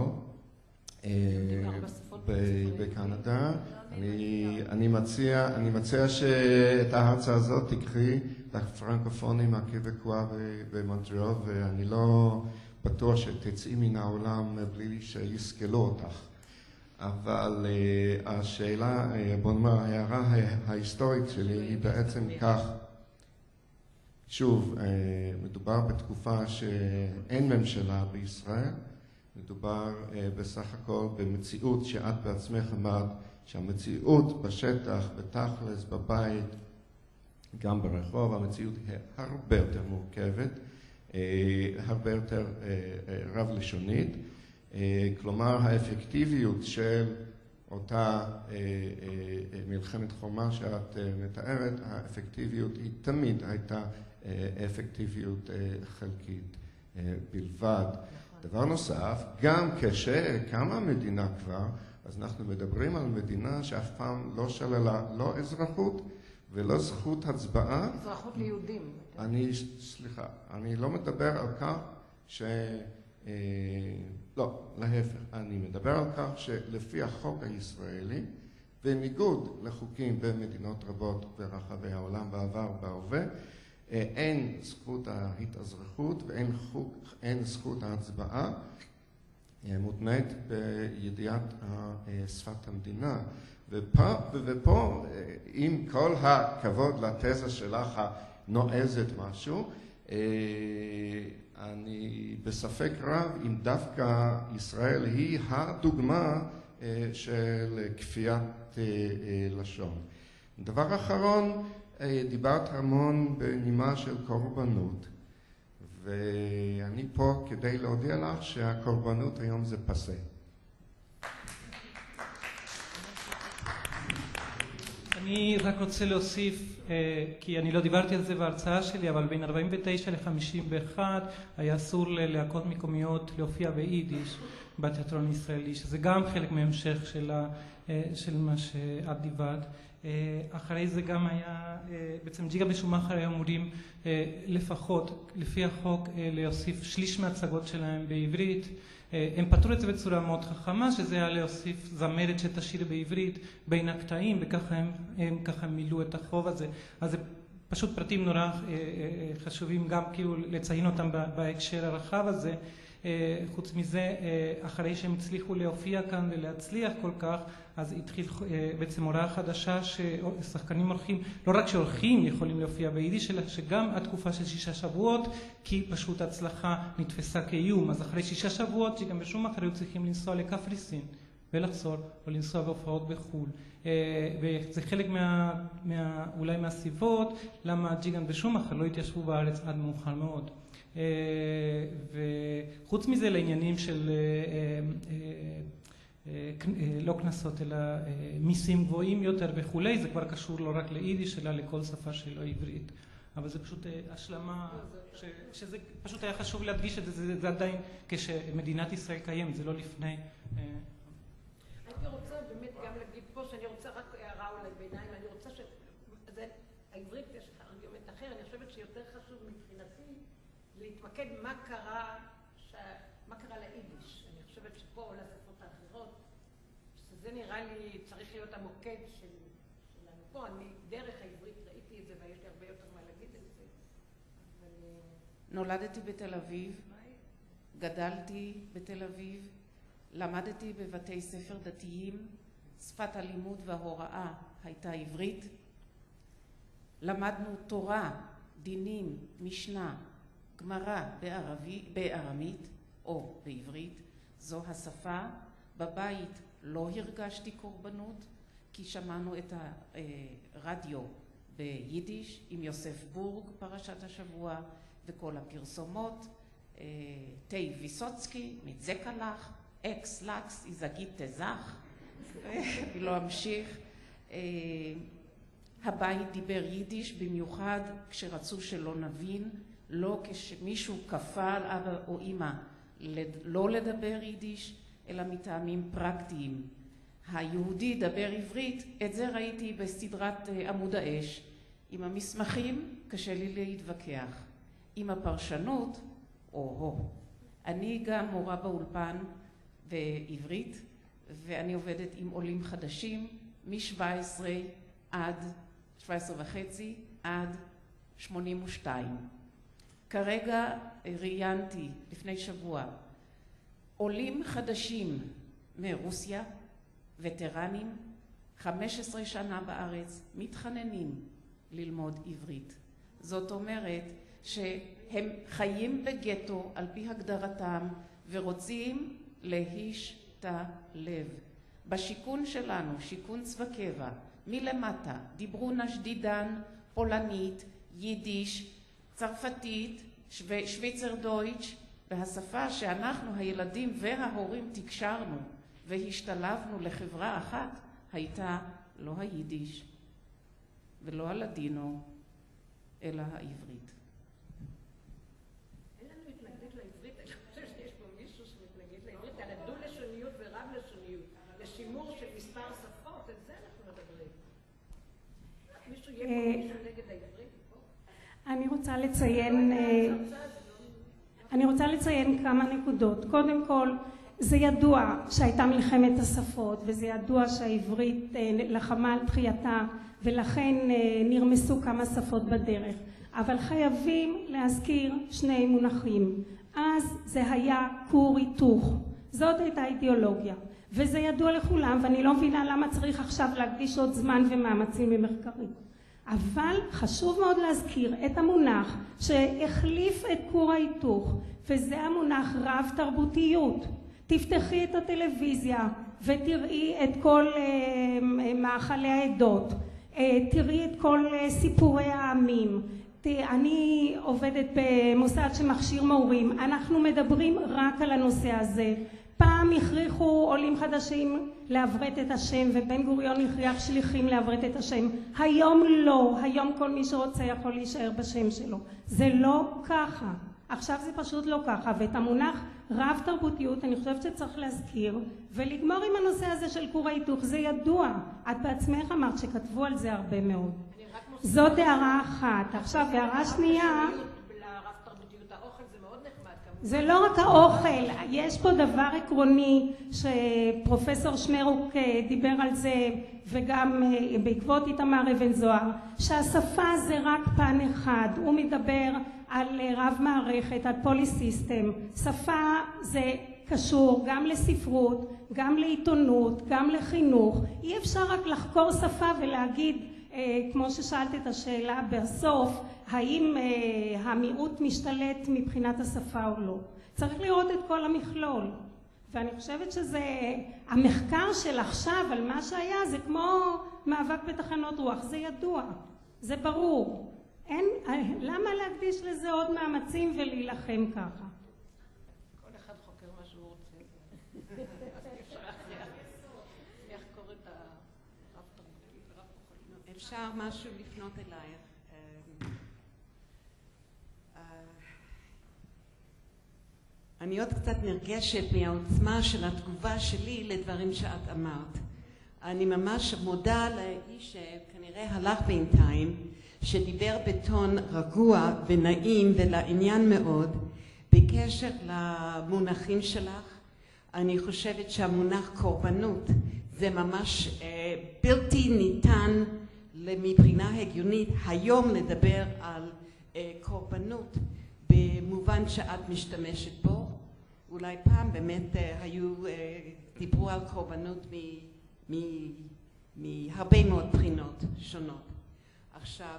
בקנדה. אני, אני מציע, אני מציע שאת ההרצאה הזאת תקחי לפרנקופונים הקוויבקואה במונטריאול, ואני לא בטוח שתצאי מן העולם בלי שיסכלו אותך. אבל uh, השאלה, uh, בוא נאמר, ההערה ההיסטורית שלי היא בעצם כך. שוב, uh, מדובר בתקופה שאין ממשלה בישראל, מדובר uh, בסך הכל במציאות שאת בעצמך אמרת, שהמציאות בשטח, בתכלס, בבית, גם ברחוב, המציאות היא הרבה יותר מורכבת. הרבה יותר רב-לשונית. כלומר, האפקטיביות של אותה מלחמת חומה שאת מתארת, האפקטיביות היא תמיד הייתה אפקטיביות חלקית בלבד. דבר נוסף, גם כשקמה מדינה כבר, אז אנחנו מדברים על מדינה שאף פעם לא שללה לא אזרחות ולא זכות הצבעה. אזרחות ליהודים. אני, סליחה, אני לא מדבר על כך ש... אה, לא, להפך, אני מדבר על כך שלפי החוק הישראלי, בניגוד לחוקים במדינות רבות ברחבי העולם בעבר ובהווה, אין זכות ההתאזרחות ואין חוק, אין זכות ההצבעה מותנית בידיעת שפת המדינה. ופה, ופה, עם כל הכבוד לתזה שלך הנועזת משהו, אני בספק רב אם דווקא ישראל היא הדוגמה של כפיית לשון. דבר אחרון, דיברת המון בנימה של קורבנות, ואני פה כדי להודיע לך שהקורבנות היום זה פסה. אני רק רוצה להוסיף, כי אני לא דיברתי על זה בהרצאה שלי, אבל בין ארבעים ותשע ל-חמישים ואחת היה אסור ללהקות מקומיות להופיע ביידיש בתיאטרון הישראלי, שזה גם חלק מהמשך של, ה, של מה שאת דיברת. אחרי זה גם היה, בעצם ג'יגה ושומאחר היו אמורים לפחות, לפי החוק, להוסיף שליש מהצגות שלהם בעברית. הם פתרו את זה בצורה מאוד חכמה, שזה היה להוסיף זמרת שתשיר בעברית בין הקטעים, וככה הם, הם ככה מילאו את החוב הזה. אז זה פשוט פרטים נורא חשובים גם כאילו לציין אותם בהקשר הרחב הזה. חוץ מזה, אחרי שהם הצליחו להופיע כאן ולהצליח כל כך, אז התחיל בעצם הוראה חדשה ששחקנים אורחים, לא רק שאורחים יכולים להופיע ביידיש, אלא שגם התקופה של שישה שבועות, כי פשוט הצלחה נתפסה כאיום. אז אחרי שישה שבועות, שגם בשום אחר היו צריכים לנסוע לקפריסין ולחזור, או לנסוע בהופעות בחו"ל. וזה חלק מה, מה, אולי מהסיבות למה ג'יגן ושום אחר לא התיישבו בארץ עד מאוחר מאוד. וחוץ מזה לעניינים של לא כנסות אלא מיסים גבוהים יותר וכולי, זה כבר קשור לא רק ליידיש אלא לכל שפה שלא עברית. אבל זה פשוט השלמה, שזה פשוט היה חשוב להדגיש את זה, זה, זה עדיין כשמדינת ישראל קיימת, זה לא לפני. הייתי רוצה באמת גם להגיד פה שאני רוצה רק הערה אולי ביניים, אני רוצה ש... העברית יש ארגומנט אחר, אני חושבת שיותר חשוב מבחינתי להתמקד מה קרה, ש... מה קרה ליידיש. אני חושבת שפה או לשפות האחרות, שזה נראה לי צריך להיות המוקד של... שלנו פה. אני דרך העברית ראיתי את זה ויש לי הרבה יותר מה להגיד את זה. אבל... נולדתי בתל אביב, גדלתי בתל אביב, למדתי בבתי ספר דתיים, שפת הלימוד וההוראה הייתה עברית. למדנו תורה, דינים, משנה, גמרא בערבי, בארמית או בעברית. זו השפה. בבית לא הרגשתי קורבנות, כי שמענו את הרדיו ביידיש עם יוסף בורג, פרשת השבוע, וכל הפרסומות. תי ויסוצקי, מתזק הלך, אקס לקס, איזגית תזך, ולא אמשיך. הבית דיבר יידיש, במיוחד כשרצו שלא נבין, לא כשמישהו כפה על אבא או אמא לא לדבר יידיש, אלא מטעמים פרקטיים. היהודי דבר עברית, את זה ראיתי בסדרת עמוד האש. עם המסמכים קשה לי להתווכח. עם הפרשנות, או-הו. אני גם מורה באולפן בעברית, ואני עובדת עם עולים חדשים מ-שבע עשרה עד שבע עשרה וחצי עד שמונים ושתיים. כרגע ראיינתי לפני שבוע עולים חדשים מרוסיה, וטרנים, חמש עשרה שנה בארץ, מתחננים ללמוד עברית. זאת אומרת שהם חיים בגטו על פי הגדרתם ורוצים להשתלב. בשיכון שלנו, שיכון צבא קבע, מלמטה דיברו נשדידן, פולנית, יידיש, צרפתית, שוויצר דויטש, והשפה שאנחנו, הילדים וההורים, תקשרנו והשתלבנו לחברה אחת, הייתה לא היידיש ולא הלדינו, אלא העברית. אין לנו התנגדות לעברית, אני חושב שיש פה מישהו שמתנגד לעברית, על הדו-לשוניות ורב-לשוניות, לשימור של מספר שפות, את זה אנחנו מדברים. מישהו יהיה פה מישהו נגד העברית? אני רוצה לציין, אני רוצה לציין כמה נקודות. קודם כל, זה ידוע שהייתה מלחמת השפות, וזה ידוע שהעברית לחמה על תחייתה, ולכן נרמסו כמה שפות בדרך. אבל חייבים להזכיר שני מונחים. אז זה היה כור היתוך. זאת הייתה אידיאולוגיה. וזה ידוע לכולם, ואני לא מבינה למה צריך עכשיו להקדיש עוד זמן ומאמצים ממחקרים. אבל חשוב מאוד להזכיר את המונח שהחליף את כור ההיתוך, וזה המונח רב תרבותיות. תפתחי את הטלוויזיה ותראי את כל מאכלי העדות, תראי את כל סיפורי העמים. אני עובדת במוסד שמכשיר מורים, אנחנו מדברים רק על הנושא הזה. פעם הכריחו עולים חדשים לעברת את השם, ובן גוריון הכריח שליחים לעברת את השם. היום לא, היום כל מי שרוצה יכול להישאר בשם שלו. זה לא ככה. עכשיו זה פשוט לא ככה, ואת המונח רב תרבותיות אני חושבת שצריך להזכיר, ולגמור עם הנושא הזה של כור ההיתוך. זה ידוע. את בעצמך אמרת שכתבו על זה הרבה מאוד. זאת הערה אחת. עכשיו, הערה שנייה... זה לא רק האוכל, יש פה דבר עקרוני שפרופסור שמרוק דיבר על זה, וגם בעקבות איתמר אבן זוהר, שהשפה זה רק פן אחד. הוא מדבר על רב מערכת, על פוליסיסטם. שפה זה קשור גם לספרות, גם לעיתונות, גם לחינוך. אי אפשר רק לחקור שפה ולהגיד, כמו ששאלת את השאלה בסוף, האם המיעוט משתלט מבחינת השפה או לא. צריך לראות את כל המכלול. ואני חושבת שזה, המחקר של עכשיו על מה שהיה, זה כמו מאבק בתחנות רוח. זה ידוע, זה ברור. אין, למה להקדיש לזה עוד מאמצים ולהילחם ככה? כל אחד חוקר מה שהוא רוצה. יחקור את הרב תרבותי. אפשר משהו לפנות אלייך. אני עוד קצת נרגשת מהעוצמה של התגובה שלי לדברים שאת אמרת. אני ממש מודה לאיש שכנראה הלך בינתיים, שדיבר בטון רגוע ונעים ולעניין מאוד בקשר למונחים שלך. אני חושבת שהמונח קורבנות זה ממש אה, בלתי ניתן מבחינה הגיונית היום לדבר על אה, קורבנות במובן שאת משתמשת בו. אולי פעם באמת אה, היו, אה, דיברו על קורבנות מ, מ, מהרבה מאוד בחינות שונות. עכשיו,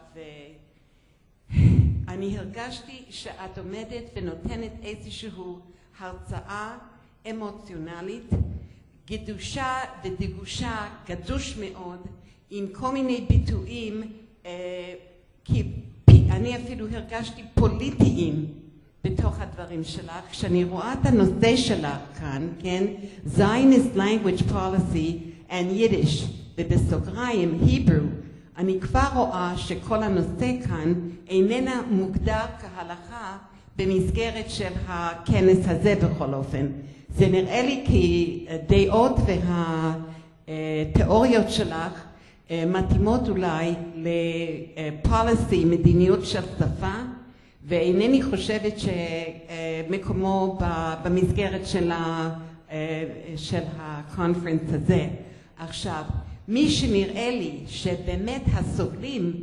אני הרגשתי שאת עומדת ונותנת איזושהי הרצאה אמוציונלית, גדושה ודגושה, גדוש מאוד, עם כל מיני ביטויים, אה, כי אני אפילו הרגשתי פוליטיים בתוך הדברים שלך. כשאני רואה את הנושא שלך כאן, כן, Zionist Language Policy and Yiddish, ובסוגריים, Hebrew, אני כבר רואה שכל הנושא כאן איננה מוגדר כהלכה במסגרת של הכנס הזה בכל אופן. זה נראה לי כי דעות והתיאוריות שלך מתאימות אולי לפוליסי, מדיניות של שפה, ואינני חושבת שמקומו במסגרת של הקונפרנס הזה. עכשיו, מי שנראה לי שבאמת הסובלים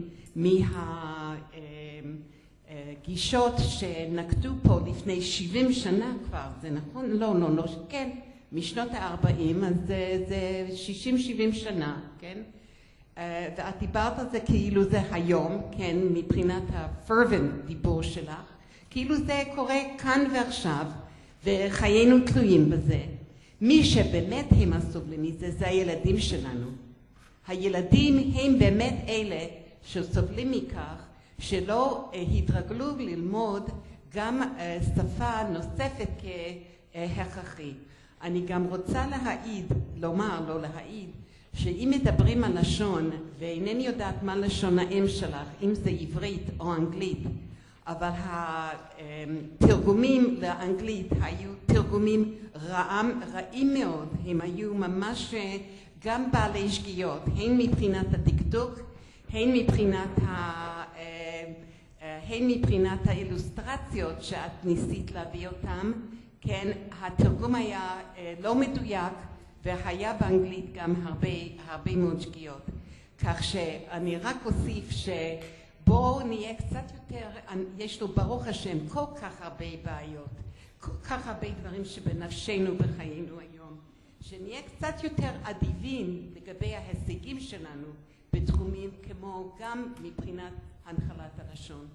מהגישות שנקטו פה לפני שבעים שנה כבר, זה נכון? לא, לא, לא, כן, משנות ה-ארבעים, אז זה, זה שישים שבעים שנה, כן? ואת דיברת על זה כאילו זה היום, כן, מבחינת ה-fervent דיבור שלך, כאילו זה קורה כאן ועכשיו, וחיינו תלויים בזה. מי שבאמת הם הסובלים מזה, זה הילדים שלנו. הילדים הם באמת אלה שסובלים מכך שלא התרגלו ללמוד גם שפה נוספת כהכרחי. אני גם רוצה להעיד, לומר, לא להעיד, שאם מדברים על לשון, ואינני יודעת מה לשון האם שלך, אם זה עברית או אנגלית, אבל התרגומים לאנגלית היו תרגומים רעים, רעים מאוד, הם היו ממש גם בעלי שגיאות, הן מבחינת הדקדוק, הן מבחינת, ה, הן מבחינת האילוסטרציות שאת ניסית להביא אותם, כן, התרגום היה לא מדויק, והיה באנגלית גם הרבה, הרבה מאוד שגיאות. כך שאני רק אוסיף שבואו נהיה קצת יותר, יש לו ברוך השם כל כך הרבה בעיות, כל כך הרבה דברים שבנפשנו בחיינו היום, שנהיה קצת יותר אדיבים לגבי ההישגים שלנו בתחומים כמו גם מבחינת הנחלת הלשון.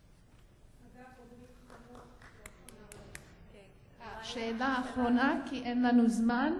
שאלה האחרונה, כי אין לנו זמן.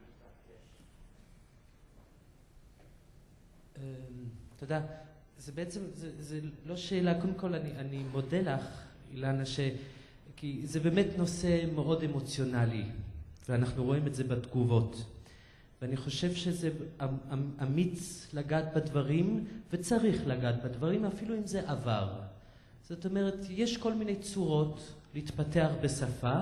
תודה. זה בעצם, זה, זה לא שאלה, קודם כל אני, אני מודה לך, אילנה, ש... כי זה באמת נושא מאוד אמוציונלי, ואנחנו רואים את זה בתגובות. ואני חושב שזה אמיץ לגעת בדברים, וצריך לגעת בדברים, אפילו אם זה עבר. זאת אומרת, יש כל מיני צורות להתפתח בשפה,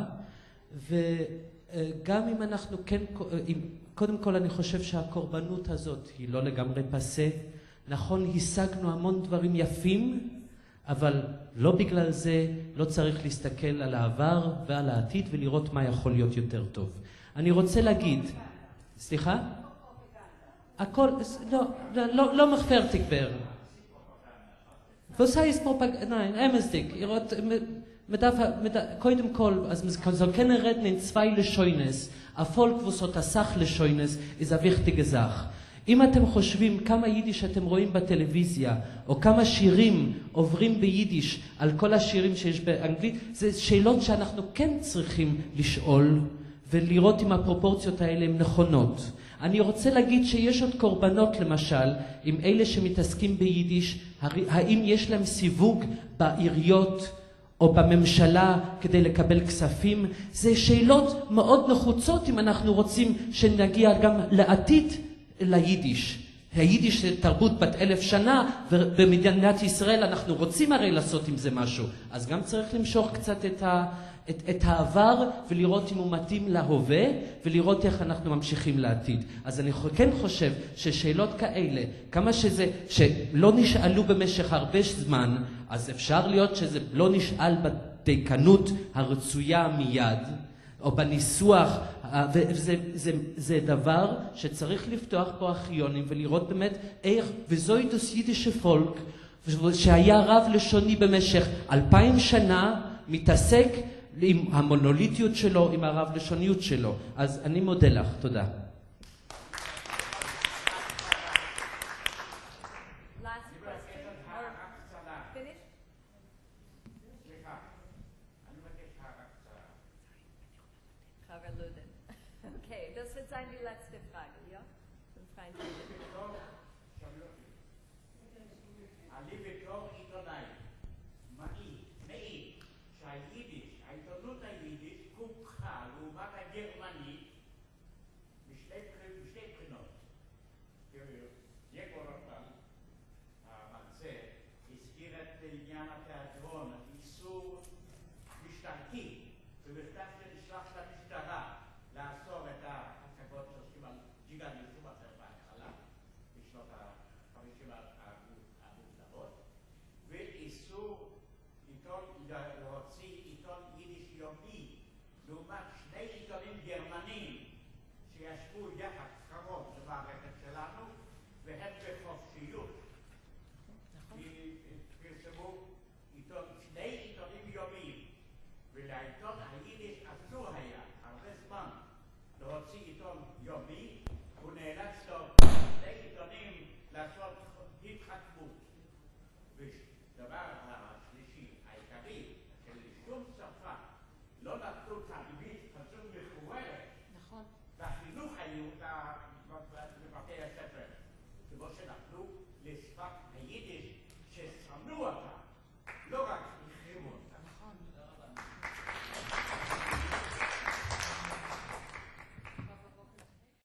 וגם אם אנחנו כן, קודם כל אני חושב שהקורבנות הזאת היא לא לגמרי פסה. נכון, השגנו המון דברים יפים, אבל לא בגלל זה לא צריך להסתכל על העבר ועל העתיד ולראות מה יכול להיות יותר טוב. אני רוצה להגיד, סליחה? הכל, לא, לא, לא מחפרטיק בר. Was heißt Propaganda? Nein, ämestig. קודם כל, אז soll keine reden in zwei Lescheunes. Erfolg, was hat das Sach Lescheunes, ist eine wichtige Sache. אם אתם חושבים כמה יידיש אתם רואים בטלוויזיה, או כמה שירים עוברים ביידיש על כל השירים שיש באנגלית, זה שאלות שאנחנו כן צריכים לשאול, ולראות אם הפרופורציות האלה הן נכונות. אני רוצה להגיד שיש עוד קורבנות למשל, עם אלה שמתעסקים ביידיש, האם יש להם סיווג בעיריות, או בממשלה כדי לקבל כספים. זה שאלות מאוד נחוצות אם אנחנו רוצים שנגיע גם לעתיד ליידיש. היידיש זה תרבות בת אלף שנה, ובמדינת ישראל אנחנו רוצים הרי לעשות עם זה משהו. אז גם צריך למשוך קצת את, ה, את, את העבר, ולראות אם הוא מתאים להווה, ולראות איך אנחנו ממשיכים לעתיד. אז אני כן חושב ששאלות כאלה, כמה שזה, שלא נשאלו במשך הרבה זמן, אז אפשר להיות שזה לא נשאל בדייקנות הרצויה מיד, או בניסוח, וזה זה, זה דבר שצריך לפתוח פה אחיונים ולראות באמת איך, וזוהי דוס יידישה פולק, שהיה רב לשוני במשך אלפיים שנה, מתעסק עם המונוליטיות שלו, עם הרב לשוניות שלו. אז אני מודה לך, תודה. Okay, das wird sein die letzte Frage, ja? Zum freien אני בתור עיתונאי מעיד, מעיד שהיידיש, העיתונות היידיש קופחה לעומת הגרמנית בשתי בחינות. יגור אותם, המרצה, הזכיר את עניין התיאטרון, איסור משטרתי, ובכתב שנשלח למשטרה לעצור את ההצגות שעושים על ג'יגן ושומאכר בהתחלה, בשנות ה-חמישים המוקדמות, ואיסור להוציא עיתון יידיש יומי, לעומת שני עיתונים גרמנים שישבו יחד קרוב למערכת